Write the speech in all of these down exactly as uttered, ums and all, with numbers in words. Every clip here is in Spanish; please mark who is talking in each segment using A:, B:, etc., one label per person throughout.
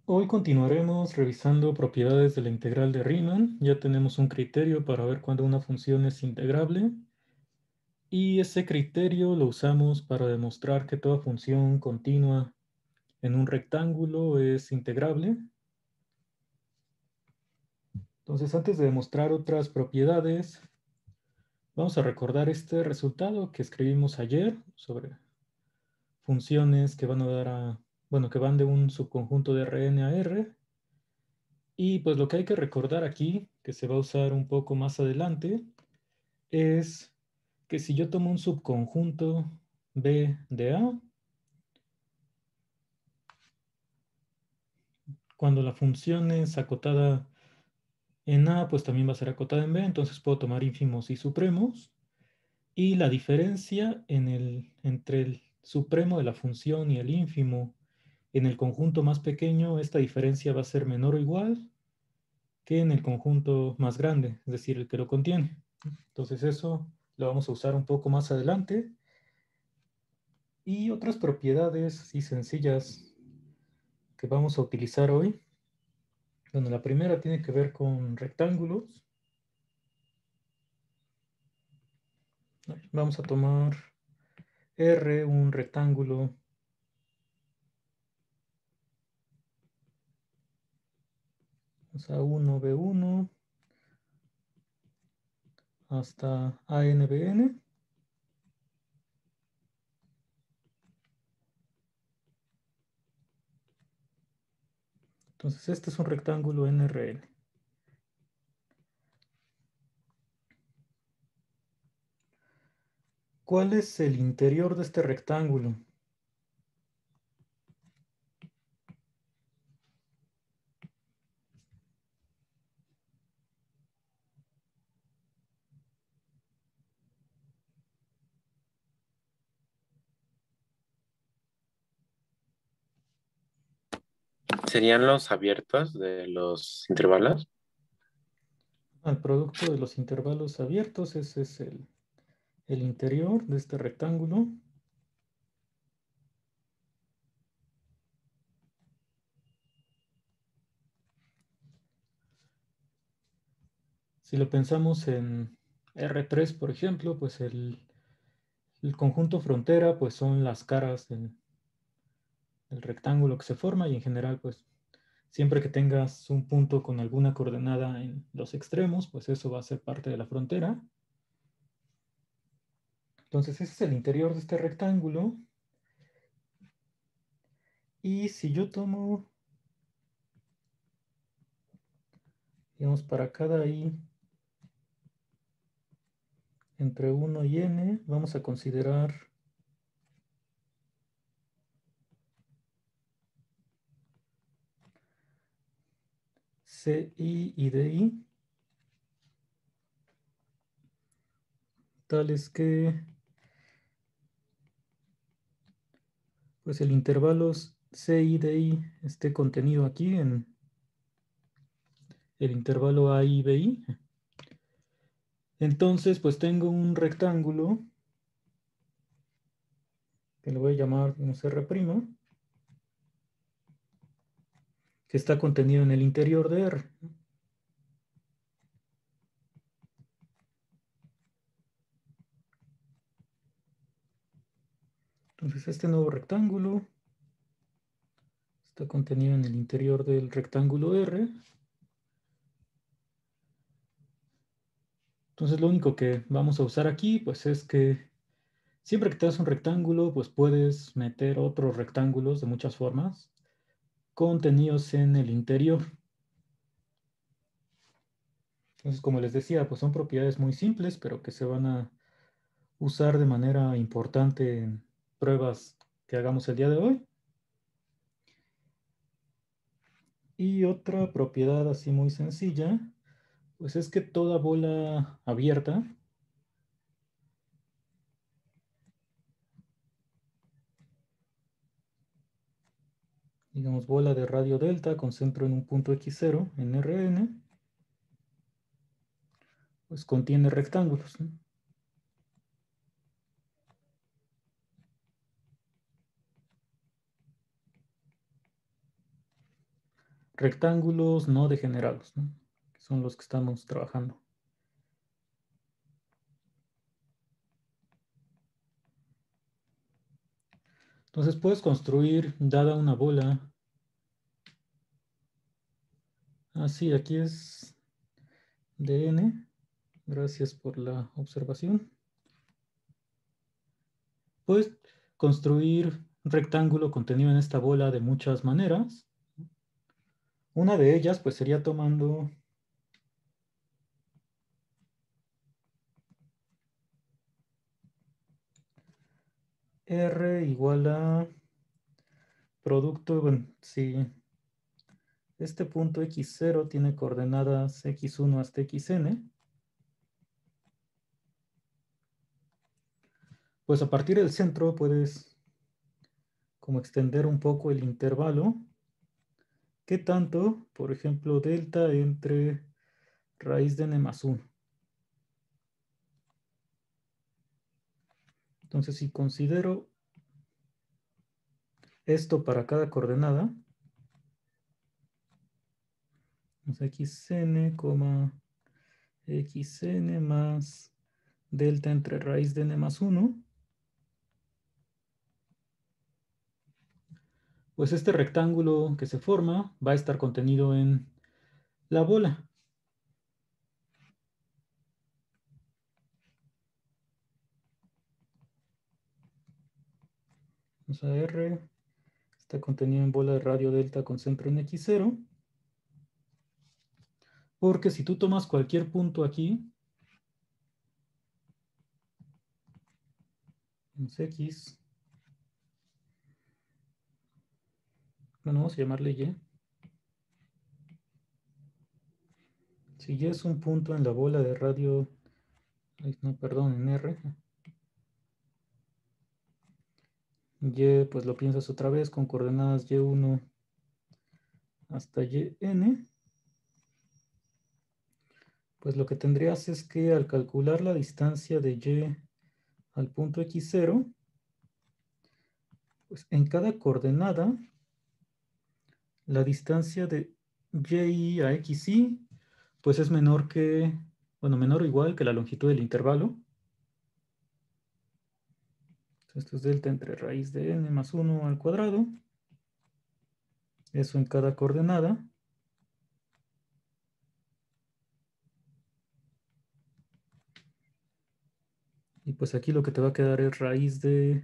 A: Hoy continuaremos revisando propiedades de la integral de Riemann. Ya tenemos un criterio para ver cuándo una función es integrable. Y ese criterio lo usamos para demostrar que toda función continua en un rectángulo es integrable. Entonces, antes de demostrar otras propiedades, vamos a recordar este resultado que escribimos ayer sobre funciones que van a dar a, bueno, que van de un subconjunto de Rn a R. Y pues lo que hay que recordar aquí, que se va a usar un poco más adelante, es que si yo tomo un subconjunto B de A, cuando la función es acotada en A, pues también va a ser acotada en B, entonces puedo tomar ínfimos y supremos. Y la diferencia en el, entre el supremo de la función y el ínfimo en el conjunto más pequeño, esta diferencia va a ser menor o igual que en el conjunto más grande, es decir, el que lo contiene. Entonces eso lo vamos a usar un poco más adelante. Y otras propiedades así sencillas que vamos a utilizar hoy. Bueno, la primera tiene que ver con rectángulos. Vamos a tomar R, un rectángulo a uno B uno hasta A N B N. Entonces este es un rectángulo N R N. ¿Cuál es el interior de este rectángulo?
B: ¿Serían los abiertos de los intervalos?
A: Al producto de los intervalos abiertos, ese es el, el interior de este rectángulo. Si lo pensamos en R tres, por ejemplo, pues el, el conjunto frontera pues son las caras del, del rectángulo que se forma y en general pues siempre que tengas un punto con alguna coordenada en los extremos, pues eso va a ser parte de la frontera. Entonces ese es el interior de este rectángulo. Y si yo tomo, digamos, para cada i entre uno y n, vamos a considerar ci y di, tales que pues el intervalo ci di esté contenido aquí en el intervalo a i bi. Entonces, pues tengo un rectángulo que le voy a llamar digamos, R', que está contenido en el interior de R. Entonces, este nuevo rectángulo está contenido en el interior del rectángulo R. Entonces, lo único que vamos a usar aquí, pues es que siempre que te das un rectángulo, pues puedes meter otros rectángulos de muchas formas contenidos en el interior. Entonces, como les decía, pues son propiedades muy simples, pero que se van a usar de manera importante en pruebas que hagamos el día de hoy. Y otra propiedad así muy sencilla, pues es que toda bola abierta digamos bola de radio delta con centro en un punto equis cero en Rn, pues contiene rectángulos, ¿no? rectángulos no degenerados, ¿no? Que son los que estamos trabajando. Entonces puedes construir, dada una bola. Ah, sí, aquí es de n. Gracias por la observación. Puedes construir un rectángulo contenido en esta bola de muchas maneras. Una de ellas pues sería tomando R igual a producto, bueno, si este punto equis cero tiene coordenadas equis uno hasta xn, pues a partir del centro puedes como extender un poco el intervalo. ¿Qué tanto? Por ejemplo, delta entre raíz de n más uno. Entonces, si considero esto para cada coordenada, xn, xn más delta entre raíz de n más uno, pues este rectángulo que se forma va a estar contenido en la bola. Vamos a R, está contenido en bola de radio delta con centro en equis cero. Porque si tú tomas cualquier punto aquí, X, bueno, vamos a llamarle Y. Si Y es un punto en la bola de radio, no, perdón, en R, Y, pues lo piensas otra vez con coordenadas Y uno hasta Y n, pues lo que tendrías es que al calcular la distancia de Y al punto equis cero, pues en cada coordenada, la distancia de Y a xy, pues es menor que, bueno, menor o igual que la longitud del intervalo. Esto es delta entre raíz de n más uno al cuadrado. Eso en cada coordenada. Y pues aquí lo que te va a quedar es raíz de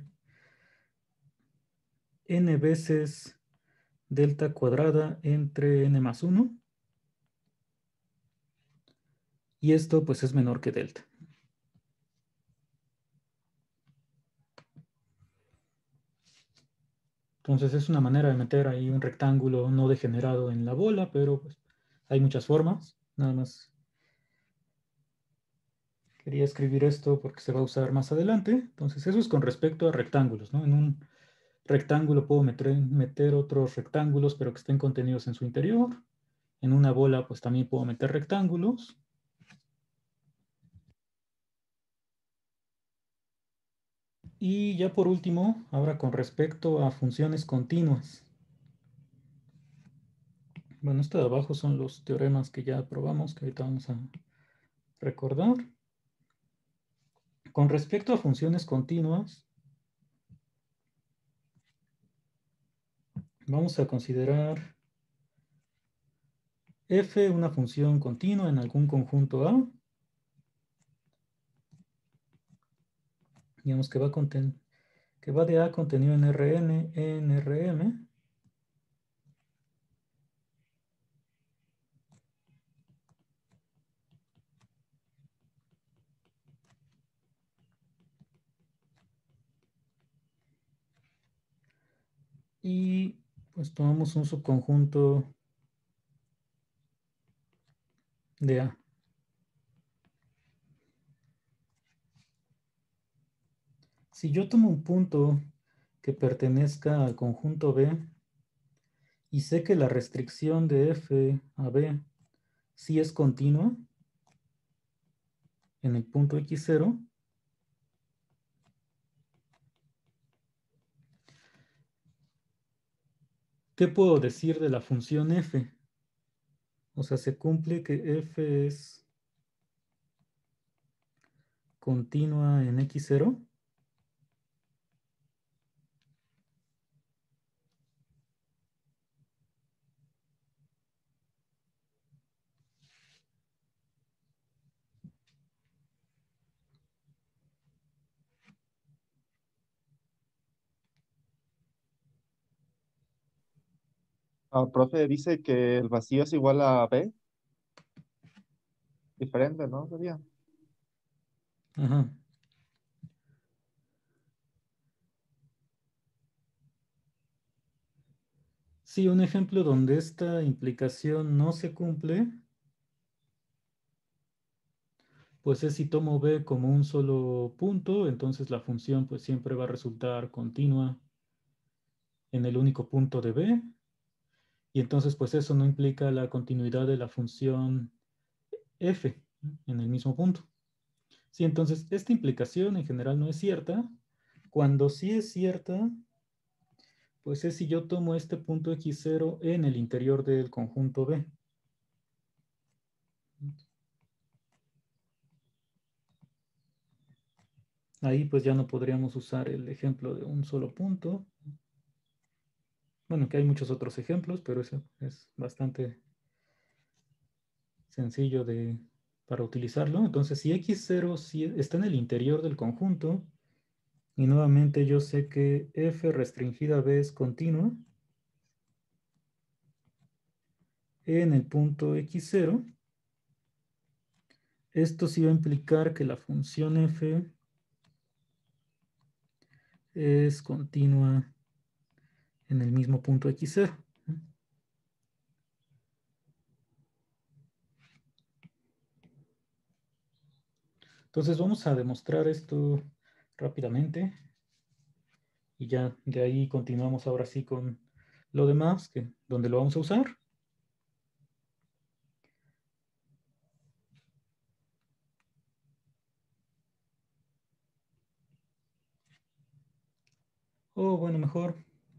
A: n veces delta cuadrada entre n más uno. Y esto pues es menor que delta. Entonces es una manera de meter ahí un rectángulo no degenerado en la bola, pero pues, hay muchas formas. Nada más quería escribir esto porque se va a usar más adelante. Entonces eso es con respecto a rectángulos, ¿no? En un rectángulo puedo meter, meter otros rectángulos, pero que estén contenidos en su interior. En una bola pues también puedo meter rectángulos. Y ya por último, ahora con respecto a funciones continuas. Bueno, esto de abajo son los teoremas que ya probamos, que ahorita vamos a recordar. Con respecto a funciones continuas, vamos a considerar f una función continua en algún conjunto A. Digamos que va, conten que va de A contenido en Rn en Rm. Y pues tomamos un subconjunto de A. Si yo tomo un punto que pertenezca al conjunto B y sé que la restricción de F a B sí es continua en el punto equis cero, ¿qué puedo decir de la función f? O sea, se cumple que f es continua en equis cero.
C: Ah, profe, dice que el vacío es igual a B. Diferente, ¿no? Sería.
A: Ajá. Sí, un ejemplo donde esta implicación no se cumple, pues es si tomo B como un solo punto, entonces la función pues siempre va a resultar continua en el único punto de B, y entonces pues eso no implica la continuidad de la función f en el mismo punto. Sí, entonces esta implicación en general no es cierta. Cuando sí es cierta, pues es si yo tomo este punto equis cero en el interior del conjunto B. Ahí pues ya no podríamos usar el ejemplo de un solo punto. Bueno, que hay muchos otros ejemplos, pero eso es bastante sencillo de, para utilizarlo. Entonces, si equis cero si está en el interior del conjunto, y nuevamente yo sé que f restringida b es continua en el punto equis cero, esto sí va a implicar que la función f es continua en el mismo punto equis cero. Entonces vamos a demostrar esto rápidamente y ya de ahí continuamos ahora sí con lo demás, que, donde lo vamos a usar. O bueno, mejor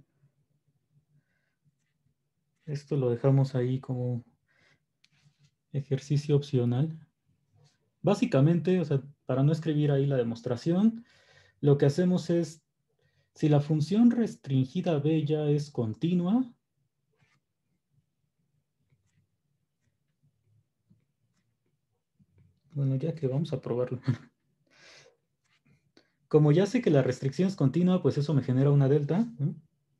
A: esto lo dejamos ahí como ejercicio opcional. Básicamente, o sea, para no escribir ahí la demostración, lo que hacemos es, si la función restringida b ya es continua, bueno, ya que vamos a probarlo. Como ya sé que la restricción es continua, pues eso me genera una delta, ¿no?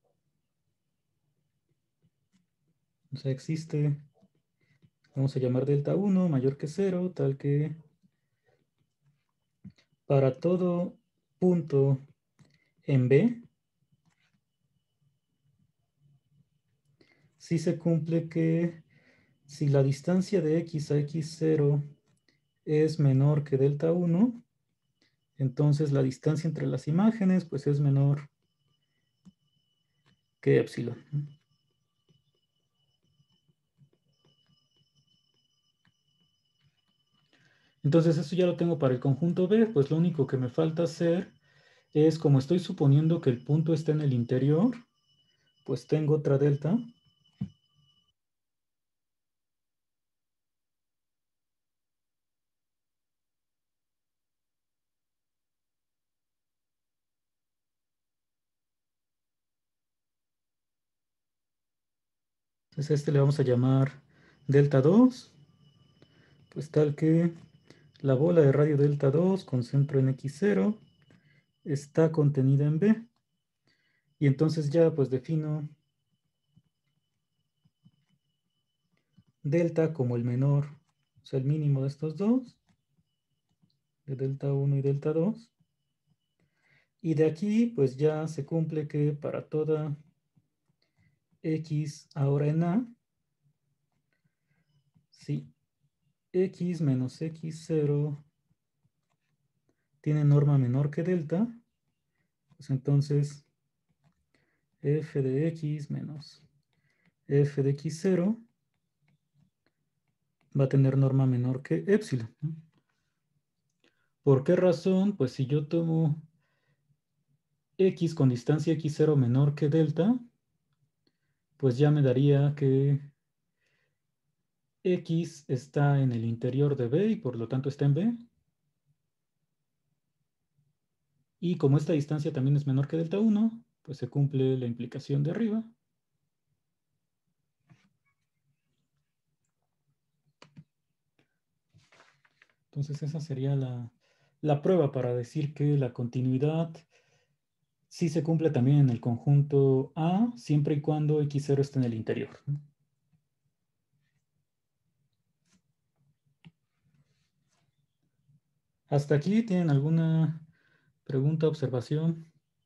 A: O sea, existe, vamos a llamar delta uno mayor que cero, tal que para todo punto en B, sí se cumple que si la distancia de x a equis cero es menor que delta uno, entonces la distancia entre las imágenes pues es menor que epsilon. Entonces eso ya lo tengo para el conjunto B, pues lo único que me falta hacer es, como estoy suponiendo que el punto está en el interior, pues tengo otra delta. Entonces a este le vamos a llamar delta dos, pues tal que la bola de radio delta dos con centro en equis cero está contenida en B. Y entonces ya pues defino delta como el menor, o sea, el mínimo de estos dos, de delta uno y delta dos. Y de aquí pues ya se cumple que para toda x ahora en A, si x menos equis cero tiene norma menor que delta, pues entonces f de x menos f de equis cero va a tener norma menor que epsilon. ¿Por qué razón? Pues si yo tomo x con distancia equis cero menor que delta, pues ya me daría que X está en el interior de B y por lo tanto está en B. Y como esta distancia también es menor que delta uno, pues se cumple la implicación de arriba. Entonces esa sería la, la prueba para decir que la continuidad sí se cumple también en el conjunto A, siempre y cuando equis cero esté en el interior. ¿Hasta aquí tienen alguna pregunta, observación?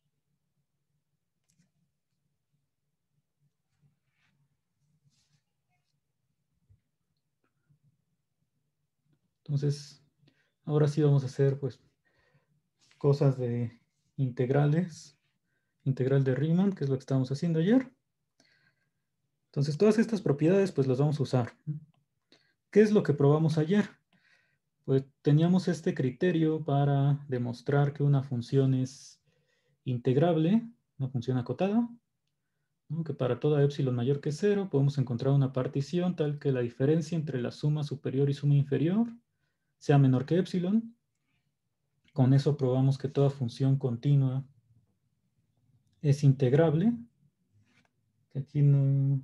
A: Entonces, ahora sí vamos a hacer pues cosas de integrales, integral de Riemann, que es lo que estábamos haciendo ayer. Entonces, todas estas propiedades pues las vamos a usar. ¿Qué es lo que probamos ayer? Pues teníamos este criterio para demostrar que una función es integrable, una función acotada, ¿no? Que para toda epsilon mayor que cero podemos encontrar una partición tal que la diferencia entre la suma superior y suma inferior sea menor que epsilon. Con eso probamos que toda función continua es integrable. Que aquí no...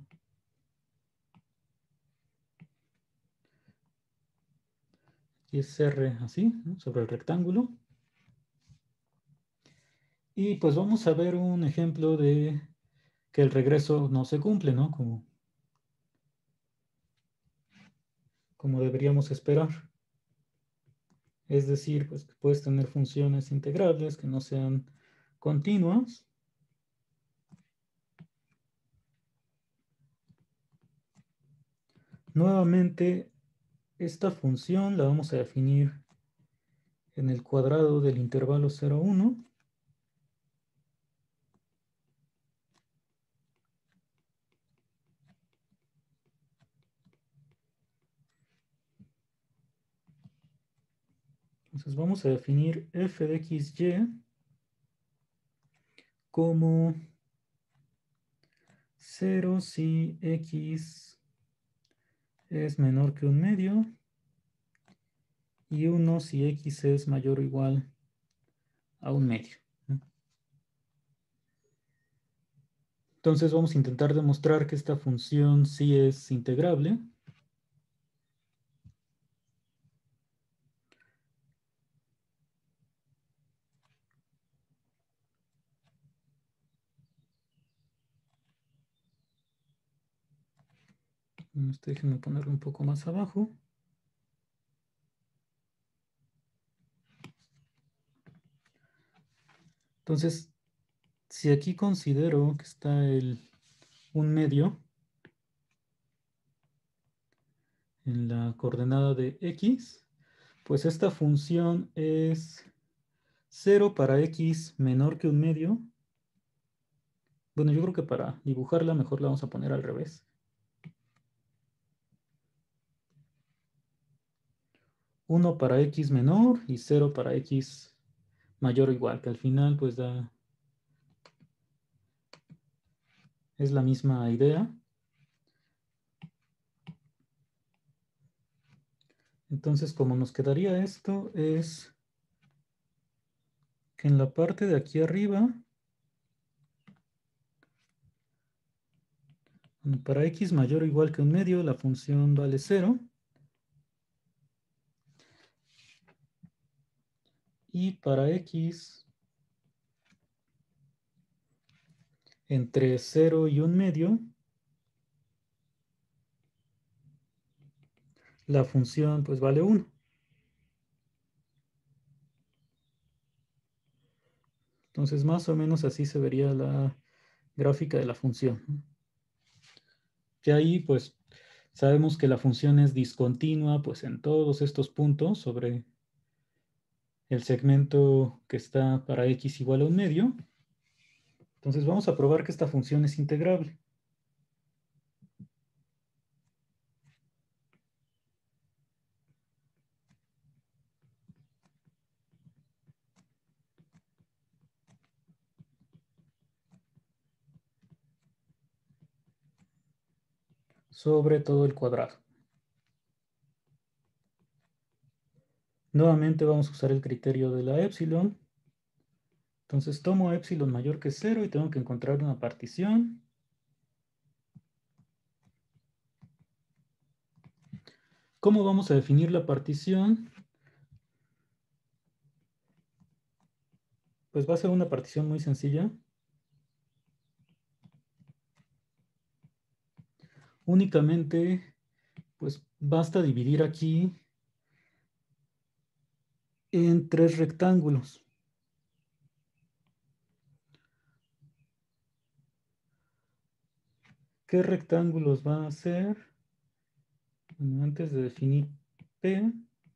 A: Aquí es R así, ¿no? Sobre el rectángulo. Y pues vamos a ver un ejemplo de que el regreso no se cumple, ¿no? Como, como deberíamos esperar. Es decir, pues que puedes tener funciones integrables que no sean continuas. Nuevamente, esta función la vamos a definir en el cuadrado del intervalo cero a uno. Entonces vamos a definir f de xy como cero si x es menor que un medio y uno si x es mayor o igual a un medio. Entonces vamos a intentar demostrar que esta función sí es integrable. Déjenme ponerlo un poco más abajo. Entonces, si aquí considero que está el, un medio en la coordenada de x, pues esta función es cero para x menor que un medio. Bueno, yo creo que para dibujarla mejor la vamos a poner al revés. uno para x menor y cero para x mayor o igual, que al final pues da... es la misma idea. Entonces, como nos quedaría esto es que en la parte de aquí arriba, para x mayor o igual que un medio, la función vale cero. Y para x entre cero y un medio, la función pues vale uno. Entonces más o menos así se vería la gráfica de la función. Que ahí pues sabemos que la función es discontinua pues en todos estos puntos sobre el segmento que está para x igual a un medio. Entonces vamos a probar que esta función es integrable. Sobre todo el cuadrado. Nuevamente vamos a usar el criterio de la épsilon. Entonces tomo épsilon mayor que cero y tengo que encontrar una partición. ¿Cómo vamos a definir la partición? Pues va a ser una partición muy sencilla. Únicamente, pues basta dividir aquí en tres rectángulos. ¿Qué rectángulos van a ser? Bueno, antes de definir P,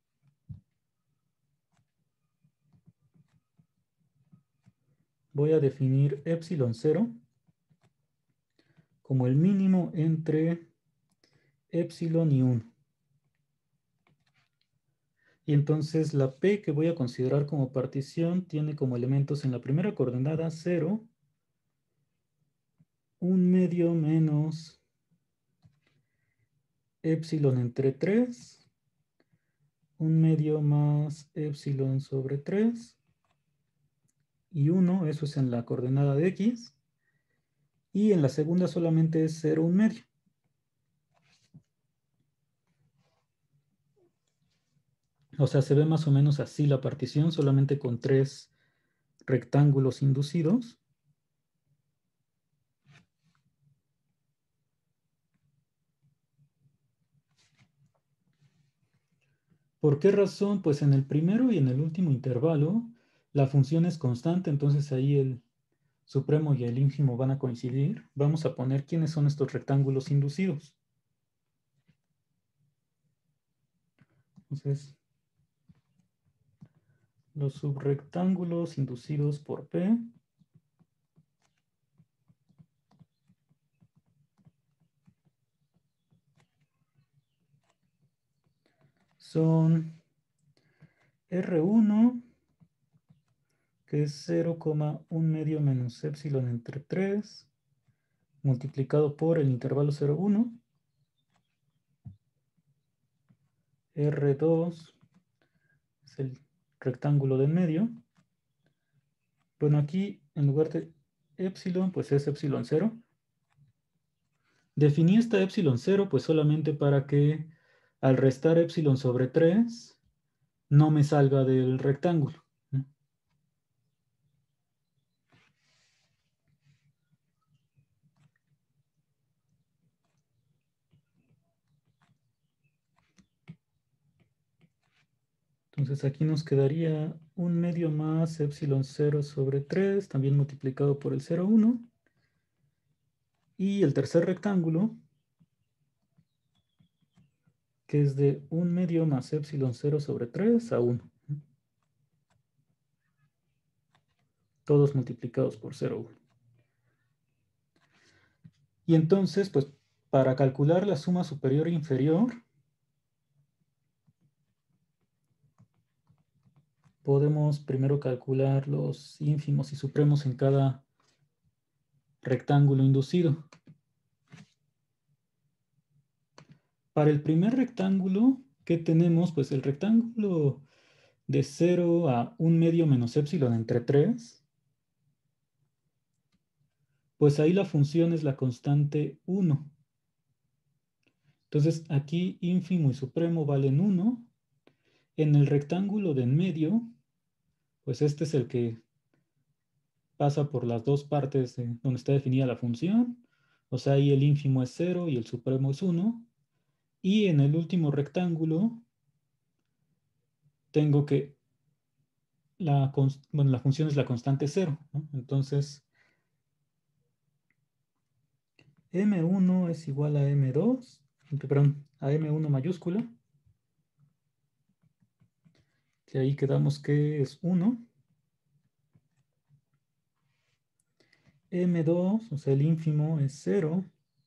A: voy a definir épsilon cero como el mínimo entre épsilon y uno. Y entonces la P que voy a considerar como partición tiene como elementos en la primera coordenada cero, un medio menos épsilon entre tres, un medio más épsilon sobre tres y uno, eso es en la coordenada de X. Y en la segunda solamente es cero, un medio. O sea, se ve más o menos así la partición, solamente con tres rectángulos inducidos. ¿Por qué razón? Pues en el primero y en el último intervalo la función es constante, entonces ahí el supremo y el ínfimo van a coincidir. Vamos a poner quiénes son estos rectángulos inducidos. Entonces, los subrectángulos inducidos por P son R uno, que es cero coma uno medio menos épsilon entre tres, multiplicado por el intervalo cero, uno. R dos es el rectángulo de en medio. Bueno, aquí en lugar de épsilon, pues es épsilon cero. Definí esta épsilon cero, pues solamente para que al restar épsilon sobre tres, no me salga del rectángulo. Entonces aquí nos quedaría un medio más épsilon cero sobre tres, también multiplicado por el cero, uno. Y el tercer rectángulo, que es de un medio más épsilon cero sobre tres a uno. Todos multiplicados por cero, uno. Y entonces, pues, para calcular la suma superior e inferior, podemos primero calcular los ínfimos y supremos en cada rectángulo inducido. Para el primer rectángulo, ¿qué tenemos? Pues el rectángulo de cero a un medio menos épsilon entre tres, pues ahí la función es la constante uno. Entonces aquí ínfimo y supremo valen uno. En el rectángulo de en medio, pues este es el que pasa por las dos partes de donde está definida la función. O sea, ahí el ínfimo es cero y el supremo es uno. Y en el último rectángulo tengo que la, bueno, la función es la constante cero, ¿no? Entonces, eme uno es igual a eme dos, perdón, a eme uno mayúscula. Que ahí quedamos que es uno. eme dos, o sea, el ínfimo es cero.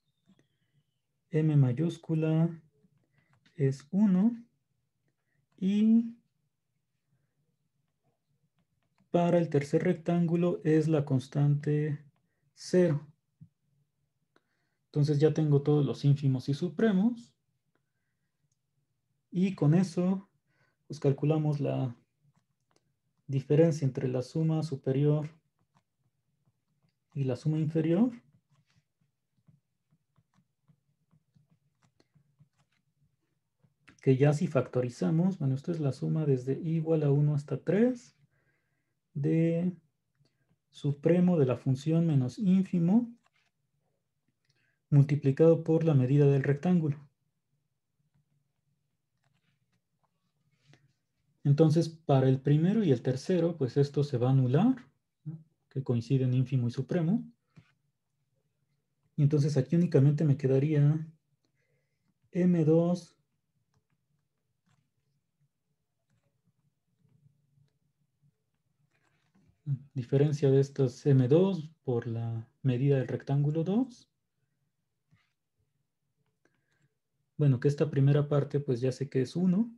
A: M mayúscula es uno. Y para el tercer rectángulo es la constante cero. Entonces ya tengo todos los ínfimos y supremos. Y con eso, pues calculamos la diferencia entre la suma superior y la suma inferior. Que ya si factorizamos, bueno, esto es la suma desde i igual a uno hasta tres de supremo de la función menos ínfimo multiplicado por la medida del rectángulo. Entonces, para el primero y el tercero, pues esto se va a anular, ¿no? Que coinciden ínfimo y supremo. Y entonces aquí únicamente me quedaría eme dos diferencia de estos eme dos por la medida del rectángulo dos. Bueno, que esta primera parte pues ya sé que es uno.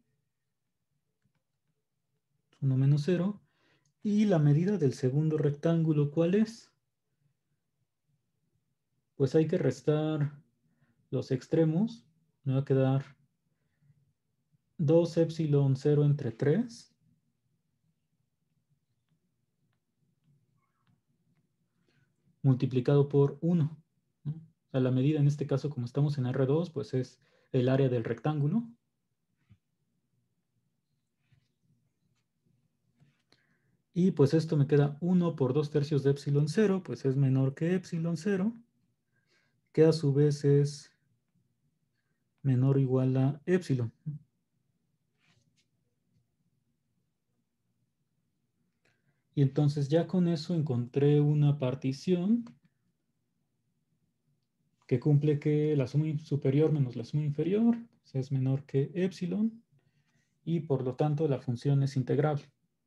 A: uno menos cero. Y la medida del segundo rectángulo, ¿cuál es? Pues hay que restar los extremos. Me va a quedar dos epsilon cero entre tres. Multiplicado por uno, ¿no? O sea, la medida en este caso, como estamos en erre dos, pues es el área del rectángulo. Y pues esto me queda uno por dos tercios de epsilon cero, pues es menor que epsilon cero, que a su vez es menor o igual a epsilon. Y entonces ya con eso encontré una partición que cumple que la suma superior menos la suma inferior pues es menor que epsilon y por lo tanto la función es integrable.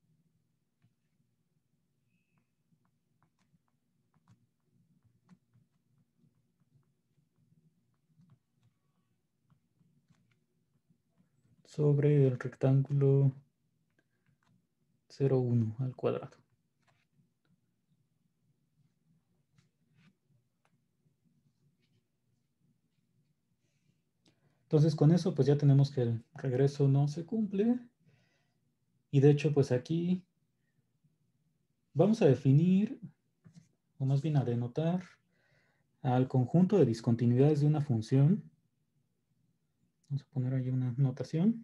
A: Sobre el rectángulo cero, uno al cuadrado. Entonces con eso pues ya tenemos que el regreso no se cumple. Y de hecho pues aquí vamos a definir, o más bien a denotar, al conjunto de discontinuidades de una función. Vamos a poner ahí una notación.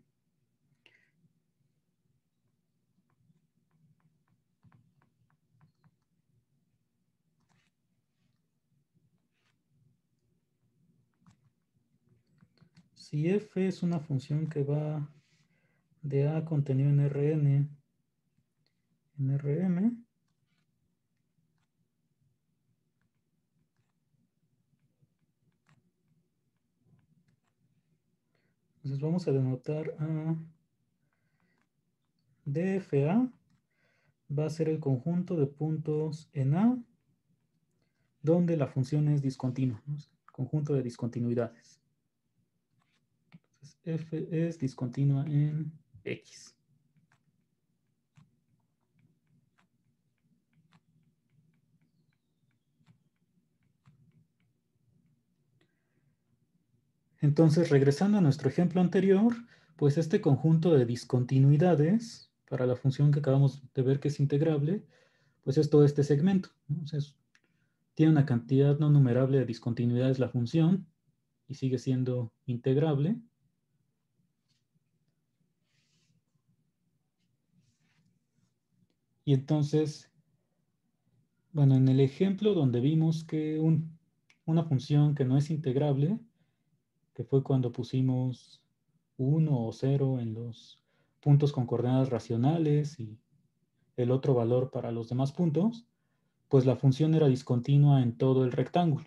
A: Si f es una función que va de a contenido en Rn en Rm, entonces vamos a denotar a dfa, va a ser el conjunto de puntos en A donde la función es discontinua, ¿no? Conjunto de discontinuidades. Entonces, f es discontinua en X. Entonces, regresando a nuestro ejemplo anterior, pues este conjunto de discontinuidades para la función que acabamos de ver que es integrable, pues es todo este segmento, ¿no? Entonces, tiene una cantidad no numerable de discontinuidades la función y sigue siendo integrable. Y entonces, bueno, en el ejemplo donde vimos que un, una función que no es integrable, que fue cuando pusimos uno o cero en los puntos con coordenadas racionales y el otro valor para los demás puntos, pues la función era discontinua en todo el rectángulo.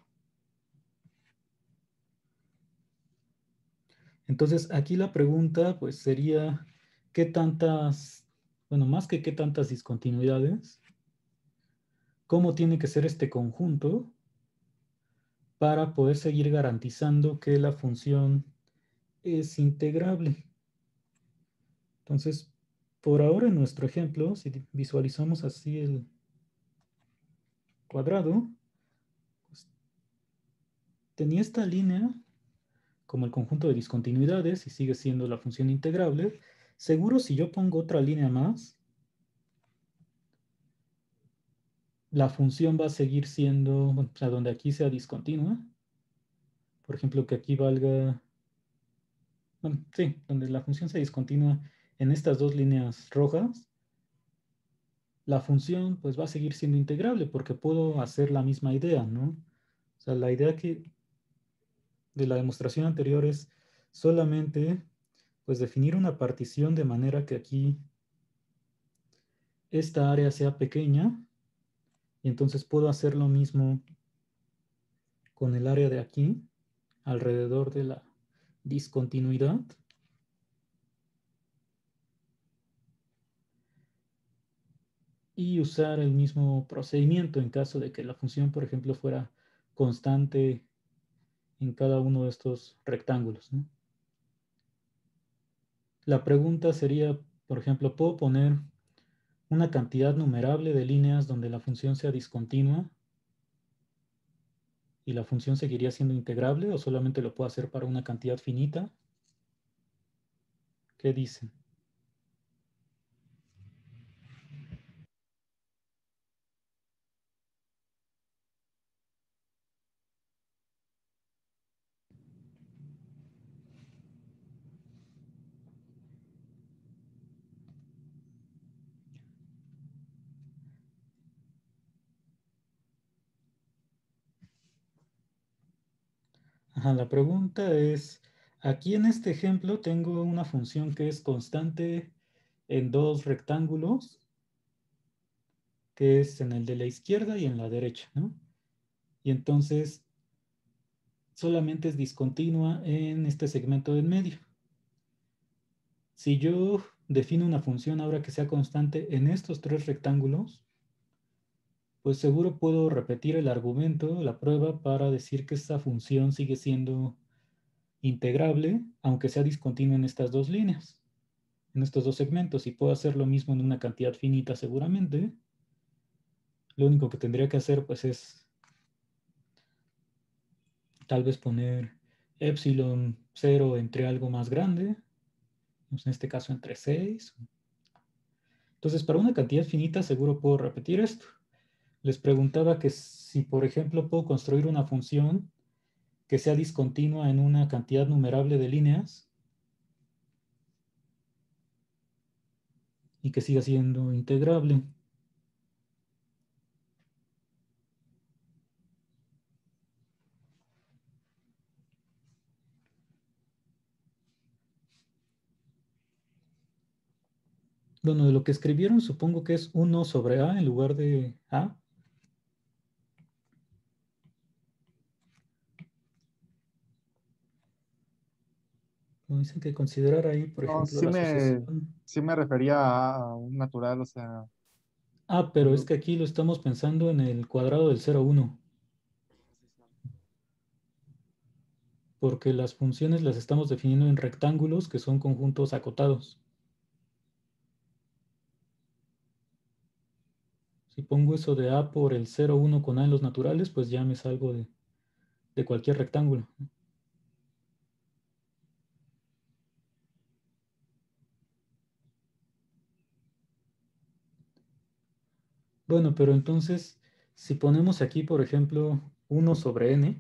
A: Entonces, aquí la pregunta pues sería, ¿qué tantas, bueno, más que qué tantas discontinuidades, cómo tiene que ser este conjunto para poder seguir garantizando que la función es integrable? Entonces, por ahora en nuestro ejemplo, si visualizamos así el cuadrado, pues, tenía esta línea como el conjunto de discontinuidades y sigue siendo la función integrable. seguro si yo pongo otra línea más, la función va a seguir siendo, bueno, o sea, donde aquí sea discontinua. Por ejemplo, que aquí valga, bueno, sí, donde la función sea discontinua en estas dos líneas rojas, la función pues va a seguir siendo integrable porque puedo hacer la misma idea, ¿no? O sea, la idea que de la demostración anterior es solamente pues definir una partición de manera que aquí esta área sea pequeña y entonces puedo hacer lo mismo con el área de aquí alrededor de la discontinuidad. Y usar el mismo procedimiento en caso de que la función, por ejemplo, fuera constante en cada uno de estos rectángulos, ¿no? La pregunta sería, por ejemplo, ¿puedo poner una cantidad numerable de líneas donde la función sea discontinua y la función seguiría siendo integrable o solamente lo puedo hacer para una cantidad finita? ¿Qué dicen? Ajá, la pregunta es, aquí en este ejemplo tengo una función que es constante en dos rectángulos, que es en el de la izquierda y en la derecha, ¿no? Y entonces solamente es discontinua en este segmento del medio. Si yo defino una función ahora que sea constante en estos tres rectángulos, pues seguro puedo repetir el argumento, la prueba, para decir que esta función sigue siendo integrable, aunque sea discontinua en estas dos líneas, en estos dos segmentos, y puedo hacer lo mismo en una cantidad finita seguramente. Lo único que tendría que hacer pues es tal vez poner epsilon cero entre algo más grande, pues en este caso entre seis. Entonces, para una cantidad finita seguro puedo repetir esto. Les preguntaba que si, por ejemplo, puedo construir una función que sea discontinua en una cantidad numerable de líneas y que siga siendo integrable. Bueno, de lo que escribieron supongo que es uno sobre A en lugar de A. Como dicen que considerar ahí, por
C: No,
A: ejemplo,
C: sí
A: la
C: me,
A: sucesión.
C: sí me refería a, a un natural, o sea,
A: Ah, pero es
C: cuando-
A: que aquí lo estamos pensando en el cuadrado del cero uno, porque las funciones las estamos definiendo en rectángulos que son conjuntos acotados. Si pongo eso de A por el cero uno con A en los naturales, pues ya me salgo de, de cualquier rectángulo. Bueno, pero entonces, si ponemos aquí, por ejemplo, uno sobre n,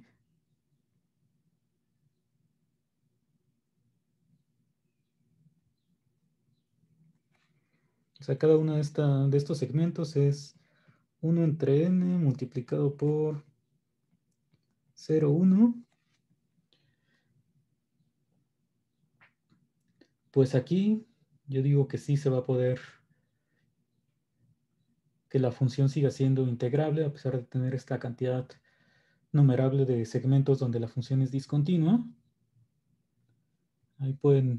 A: o sea, cada uno de, esta, de estos segmentos es uno entre n multiplicado por cero coma uno, pues aquí yo digo que sí se va a poder, que la función siga siendo integrable a pesar de tener esta cantidad numerable de segmentos donde la función es discontinua. Ahí pueden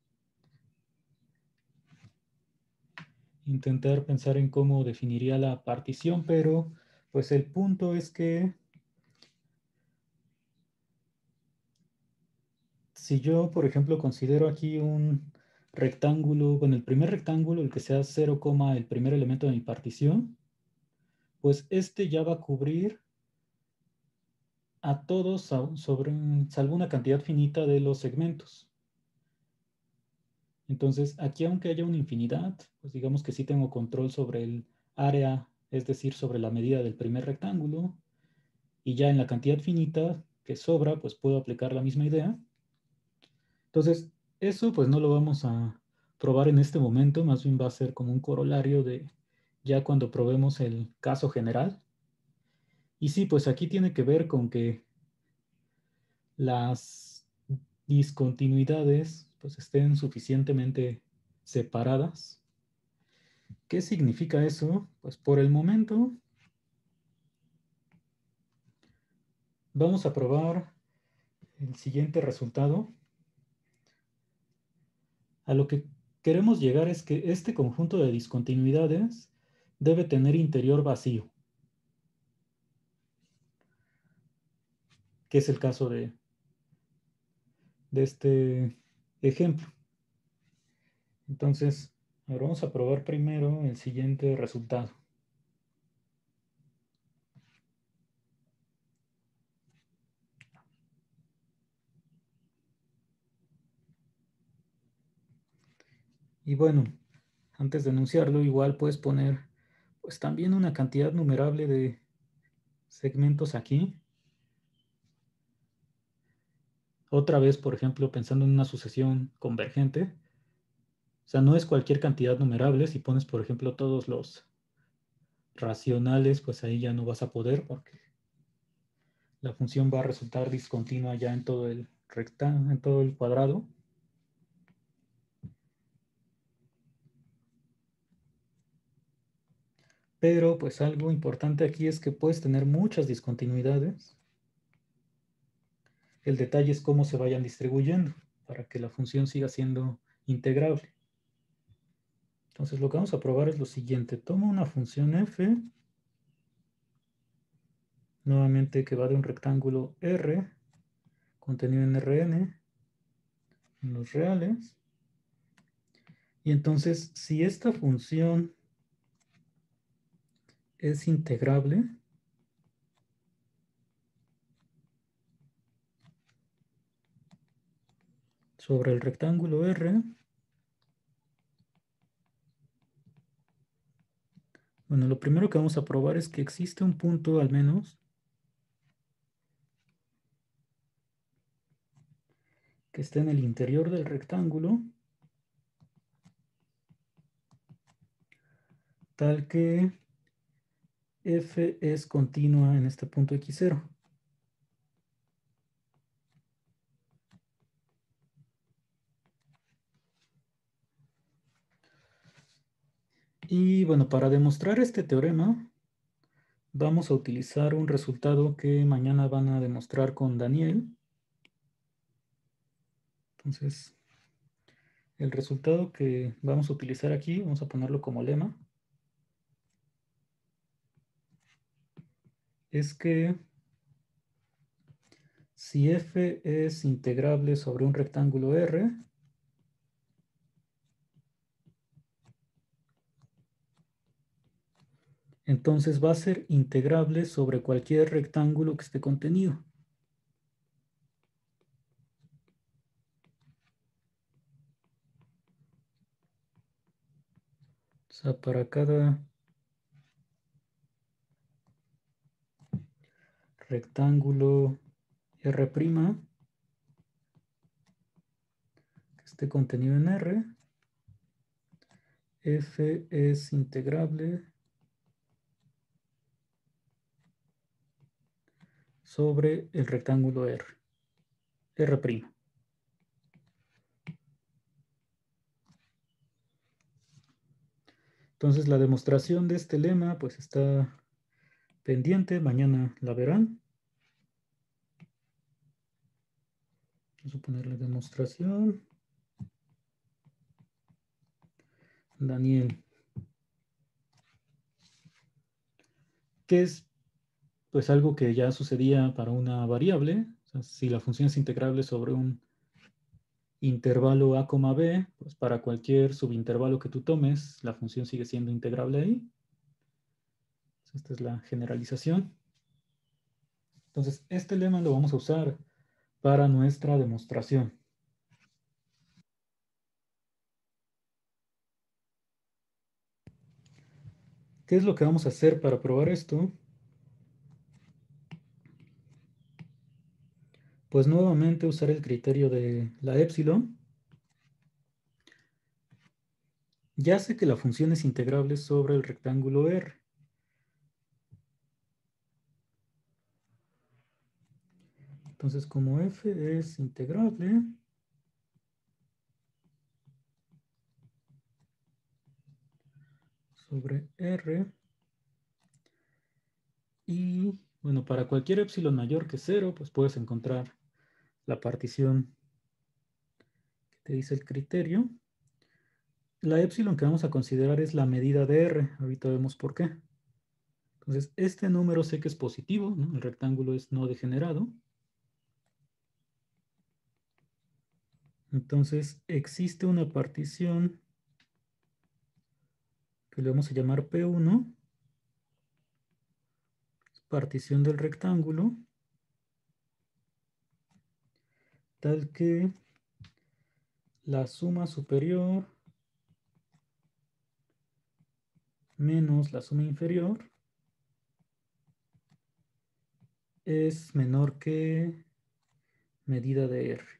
A: intentar pensar en cómo definiría la partición, pero pues el punto es que si yo, por ejemplo, considero aquí un rectángulo, bueno, el primer rectángulo, el que sea cero, el primer elemento de mi partición, pues este ya va a cubrir a todos sobre, salvo una cantidad finita de los segmentos. Entonces, aquí aunque haya una infinidad, pues digamos que sí tengo control sobre el área, es decir, sobre la medida del primer rectángulo, y ya en la cantidad finita que sobra, pues puedo aplicar la misma idea. Entonces, eso pues no lo vamos a probar en este momento, más bien va a ser como un corolario de ya cuando probemos el caso general. Y sí, pues aquí tiene que ver con que las discontinuidades pues estén suficientemente separadas. ¿Qué significa eso? Pues por el momento vamos a probar el siguiente resultado. A lo que queremos llegar es que este conjunto de discontinuidades debe tener interior vacío, que es el caso de, de este ejemplo. Entonces, ahora vamos a probar primero el siguiente resultado. Y bueno, antes de enunciarlo, igual puedes poner pues también una cantidad numerable de segmentos aquí. Otra vez, por ejemplo, pensando en una sucesión convergente. O sea, no es cualquier cantidad numerable. Si pones, por ejemplo, todos los racionales, pues ahí ya no vas a poder porque la función va a resultar discontinua ya en todo el rectángulo, en todo el cuadrado. Pero pues algo importante aquí es que puedes tener muchas discontinuidades. El detalle es cómo se vayan distribuyendo para que la función siga siendo integrable. Entonces lo que vamos a probar es lo siguiente. Tomo una función f, nuevamente que va de un rectángulo R, contenido en Rn, en los reales. Y entonces, si esta función es integrable, sobre el rectángulo R, bueno, lo primero que vamos a probar es que existe un punto al menos que esté en el interior del rectángulo, tal que f es continua en este punto equis cero. Y bueno, para demostrar este teorema, vamos a utilizar un resultado que mañana van a demostrar con Daniel. Entonces, el resultado que vamos a utilizar aquí, vamos a ponerlo como lema, es que si f es integrable sobre un rectángulo R, entonces va a ser integrable sobre cualquier rectángulo que esté contenido. O sea, para cada rectángulo R' que esté contenido en R, f es integrable sobre el rectángulo R, R'. Entonces la demostración de este lema pues está pendiente, mañana la verán. Vamos a ponerle demostración. Daniel. Que es pues algo que ya sucedía para una variable. O sea, si la función es integrable sobre un intervalo a, b, pues para cualquier subintervalo que tú tomes, la función sigue siendo integrable ahí. Esta es la generalización. Entonces, este lema lo vamos a usar para nuestra demostración. ¿Qué es lo que vamos a hacer para probar esto? Pues nuevamente usar el criterio de la épsilon. Ya sé que la función es integrable sobre el rectángulo R. Entonces, como f es integrable, sobre R, y bueno, para cualquier épsilon mayor que cero, pues puedes encontrar la partición que te dice el criterio. La épsilon que vamos a considerar es la medida de R. Ahorita vemos por qué. Entonces, este número sé que es positivo, ¿no? El rectángulo es no degenerado. Entonces, existe una partición que le vamos a llamar P uno, partición del rectángulo, tal que la suma superior menos la suma inferior es menor que medida de R.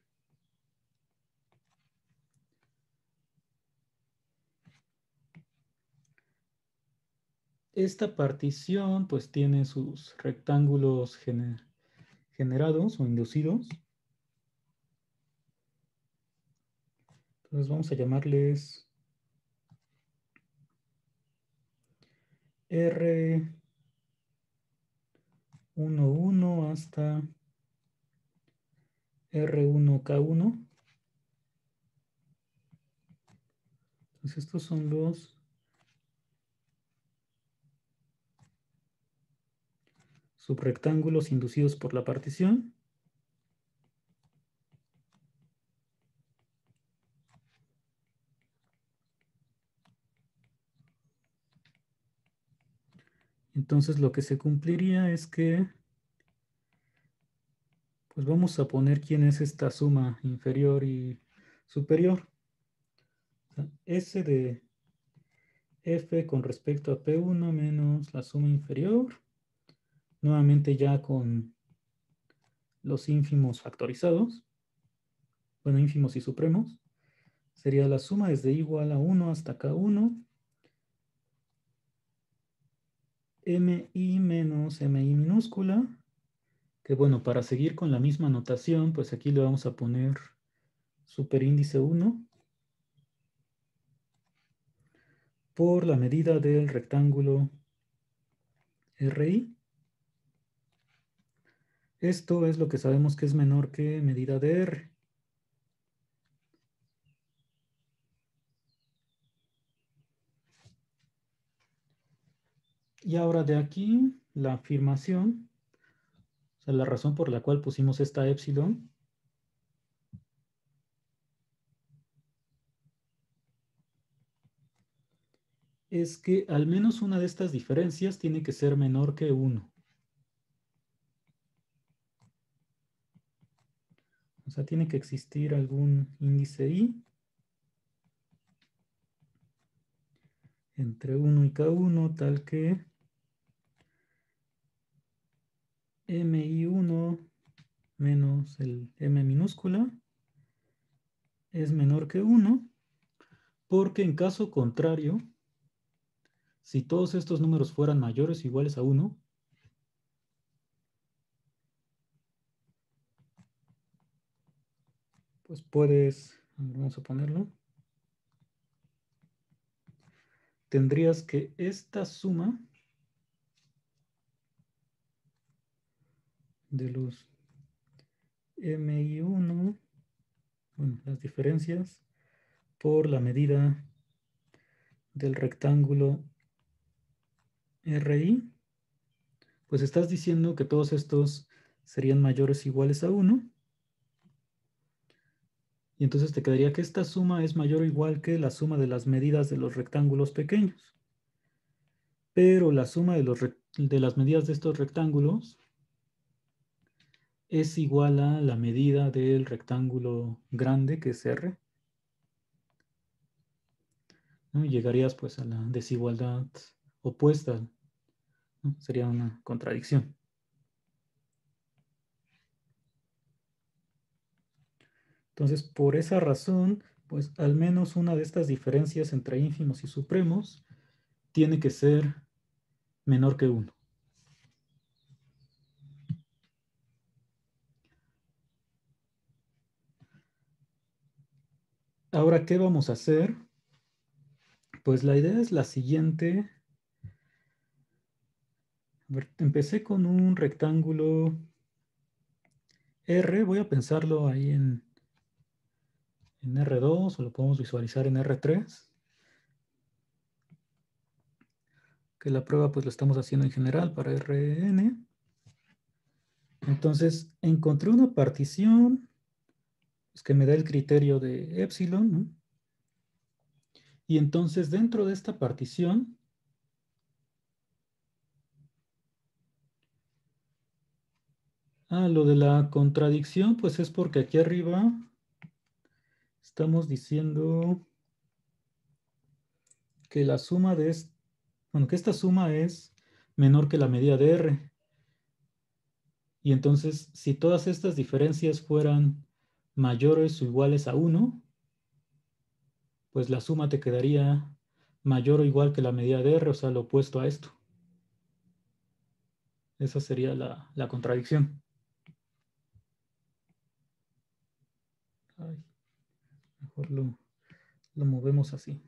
A: Esta partición pues tiene sus rectángulos gener generados o inducidos. Entonces vamos a llamarles R uno uno hasta R uno K uno. Entonces estos son los subrectángulos inducidos por la partición. Entonces lo que se cumpliría es que pues vamos a poner quién es esta suma inferior y superior. O sea, S de F con respecto a P uno menos la suma inferior. Nuevamente ya con los ínfimos factorizados. Bueno, ínfimos y supremos. Sería la suma desde igual a uno hasta K uno. Mi menos mi minúscula. Que bueno, para seguir con la misma notación, pues aquí le vamos a poner superíndice uno. Por la medida del rectángulo R I. Esto es lo que sabemos que es menor que medida de R. Y ahora de aquí, la afirmación, o sea, la razón por la cual pusimos esta épsilon, es que al menos una de estas diferencias tiene que ser menor que uno. O sea, tiene que existir algún índice i entre uno y K uno, tal que mi uno menos el m minúscula es menor que uno, porque en caso contrario, si todos estos números fueran mayores o iguales a uno, pues puedes, vamos a ponerlo, tendrías que esta suma de los mi uno, bueno, las diferencias, por la medida del rectángulo R I, pues estás diciendo que todos estos serían mayores o iguales a uno. Y entonces te quedaría que esta suma es mayor o igual que la suma de las medidas de los rectángulos pequeños. Pero la suma de, los de las medidas de estos rectángulos es igual a la medida del rectángulo grande, que es R. ¿No? Y llegarías pues a la desigualdad opuesta, ¿no? Sería una contradicción. Entonces, por esa razón, pues al menos una de estas diferencias entre ínfimos y supremos tiene que ser menor que uno. Ahora, ¿qué vamos a hacer? Pues la idea es la siguiente. A ver, empecé con un rectángulo R, voy a pensarlo ahí en, en R dos o lo podemos visualizar en R tres. Que la prueba pues lo estamos haciendo en general para R N. Entonces encontré una partición pues, que me da el criterio de epsilon, ¿no? Y entonces dentro de esta partición ah, lo de la contradicción pues es porque aquí arriba estamos diciendo que la suma de es, bueno, que esta suma es menor que la medida de R. Y entonces, si todas estas diferencias fueran mayores o iguales a uno, pues la suma te quedaría mayor o igual que la medida de R, o sea, lo opuesto a esto. Esa sería la, la contradicción. Ay, mejor lo, lo movemos así.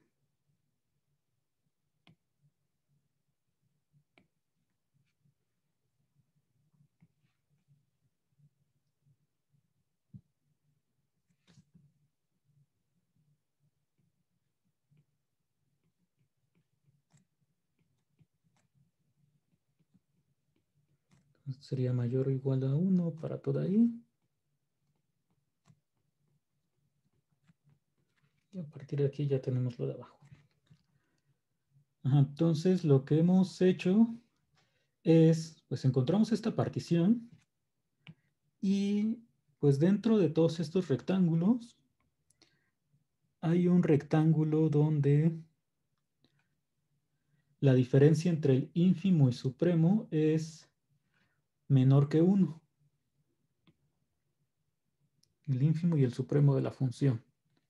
A: Sería mayor o igual a uno para toda i. Y a partir de aquí ya tenemos lo de abajo. Ajá, entonces lo que hemos hecho es, pues encontramos esta partición y pues dentro de todos estos rectángulos hay un rectángulo donde la diferencia entre el ínfimo y supremo es menor que uno. El ínfimo y el supremo de la función.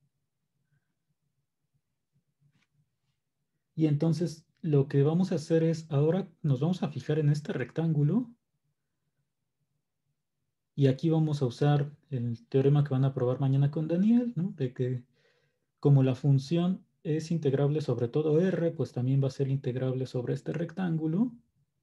A: Y entonces lo que vamos a hacer es, ahora nos vamos a fijar en este rectángulo y aquí vamos a usar el teorema que van a probar mañana con Daniel, ¿no? De que como la función es integrable sobre todo R, pues también va a ser integrable sobre este rectángulo.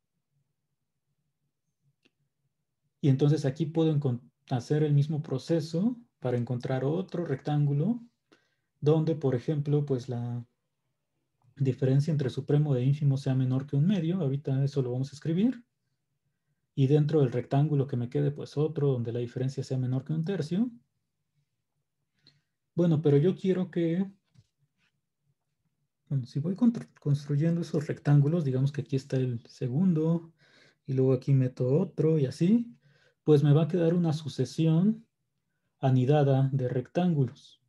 A: Y entonces aquí puedo hacer el mismo proceso para encontrar otro rectángulo donde, por ejemplo, pues la diferencia entre supremo e ínfimo sea menor que un medio. Ahorita eso lo vamos a escribir. Y dentro del rectángulo que me quede, pues otro donde la diferencia sea menor que un tercio. Bueno, pero yo quiero que, bueno, si voy construyendo esos rectángulos, digamos que aquí está el segundo, y luego aquí meto otro y así, pues me va a quedar una sucesión anidada de rectángulos.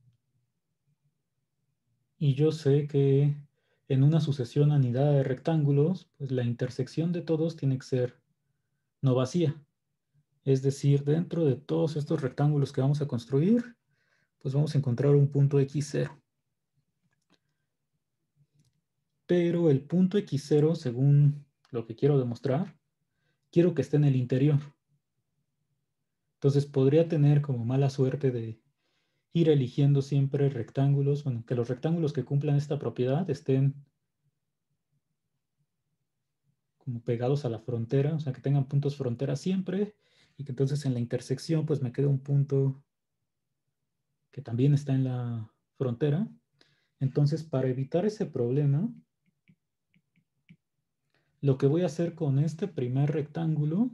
A: Y yo sé que en una sucesión anidada de rectángulos, pues la intersección de todos tiene que ser no vacía. Es decir, dentro de todos estos rectángulos que vamos a construir, pues vamos a encontrar un punto equis cero. Pero el punto equis cero, según lo que quiero demostrar, quiero que esté en el interior. Entonces podría tener como mala suerte de ir eligiendo siempre rectángulos, bueno, que los rectángulos que cumplan esta propiedad estén como pegados a la frontera, o sea, que tengan puntos frontera siempre, y que entonces en la intersección pues me quede un punto que también está en la frontera. Entonces, para evitar ese problema, lo que voy a hacer con este primer rectángulo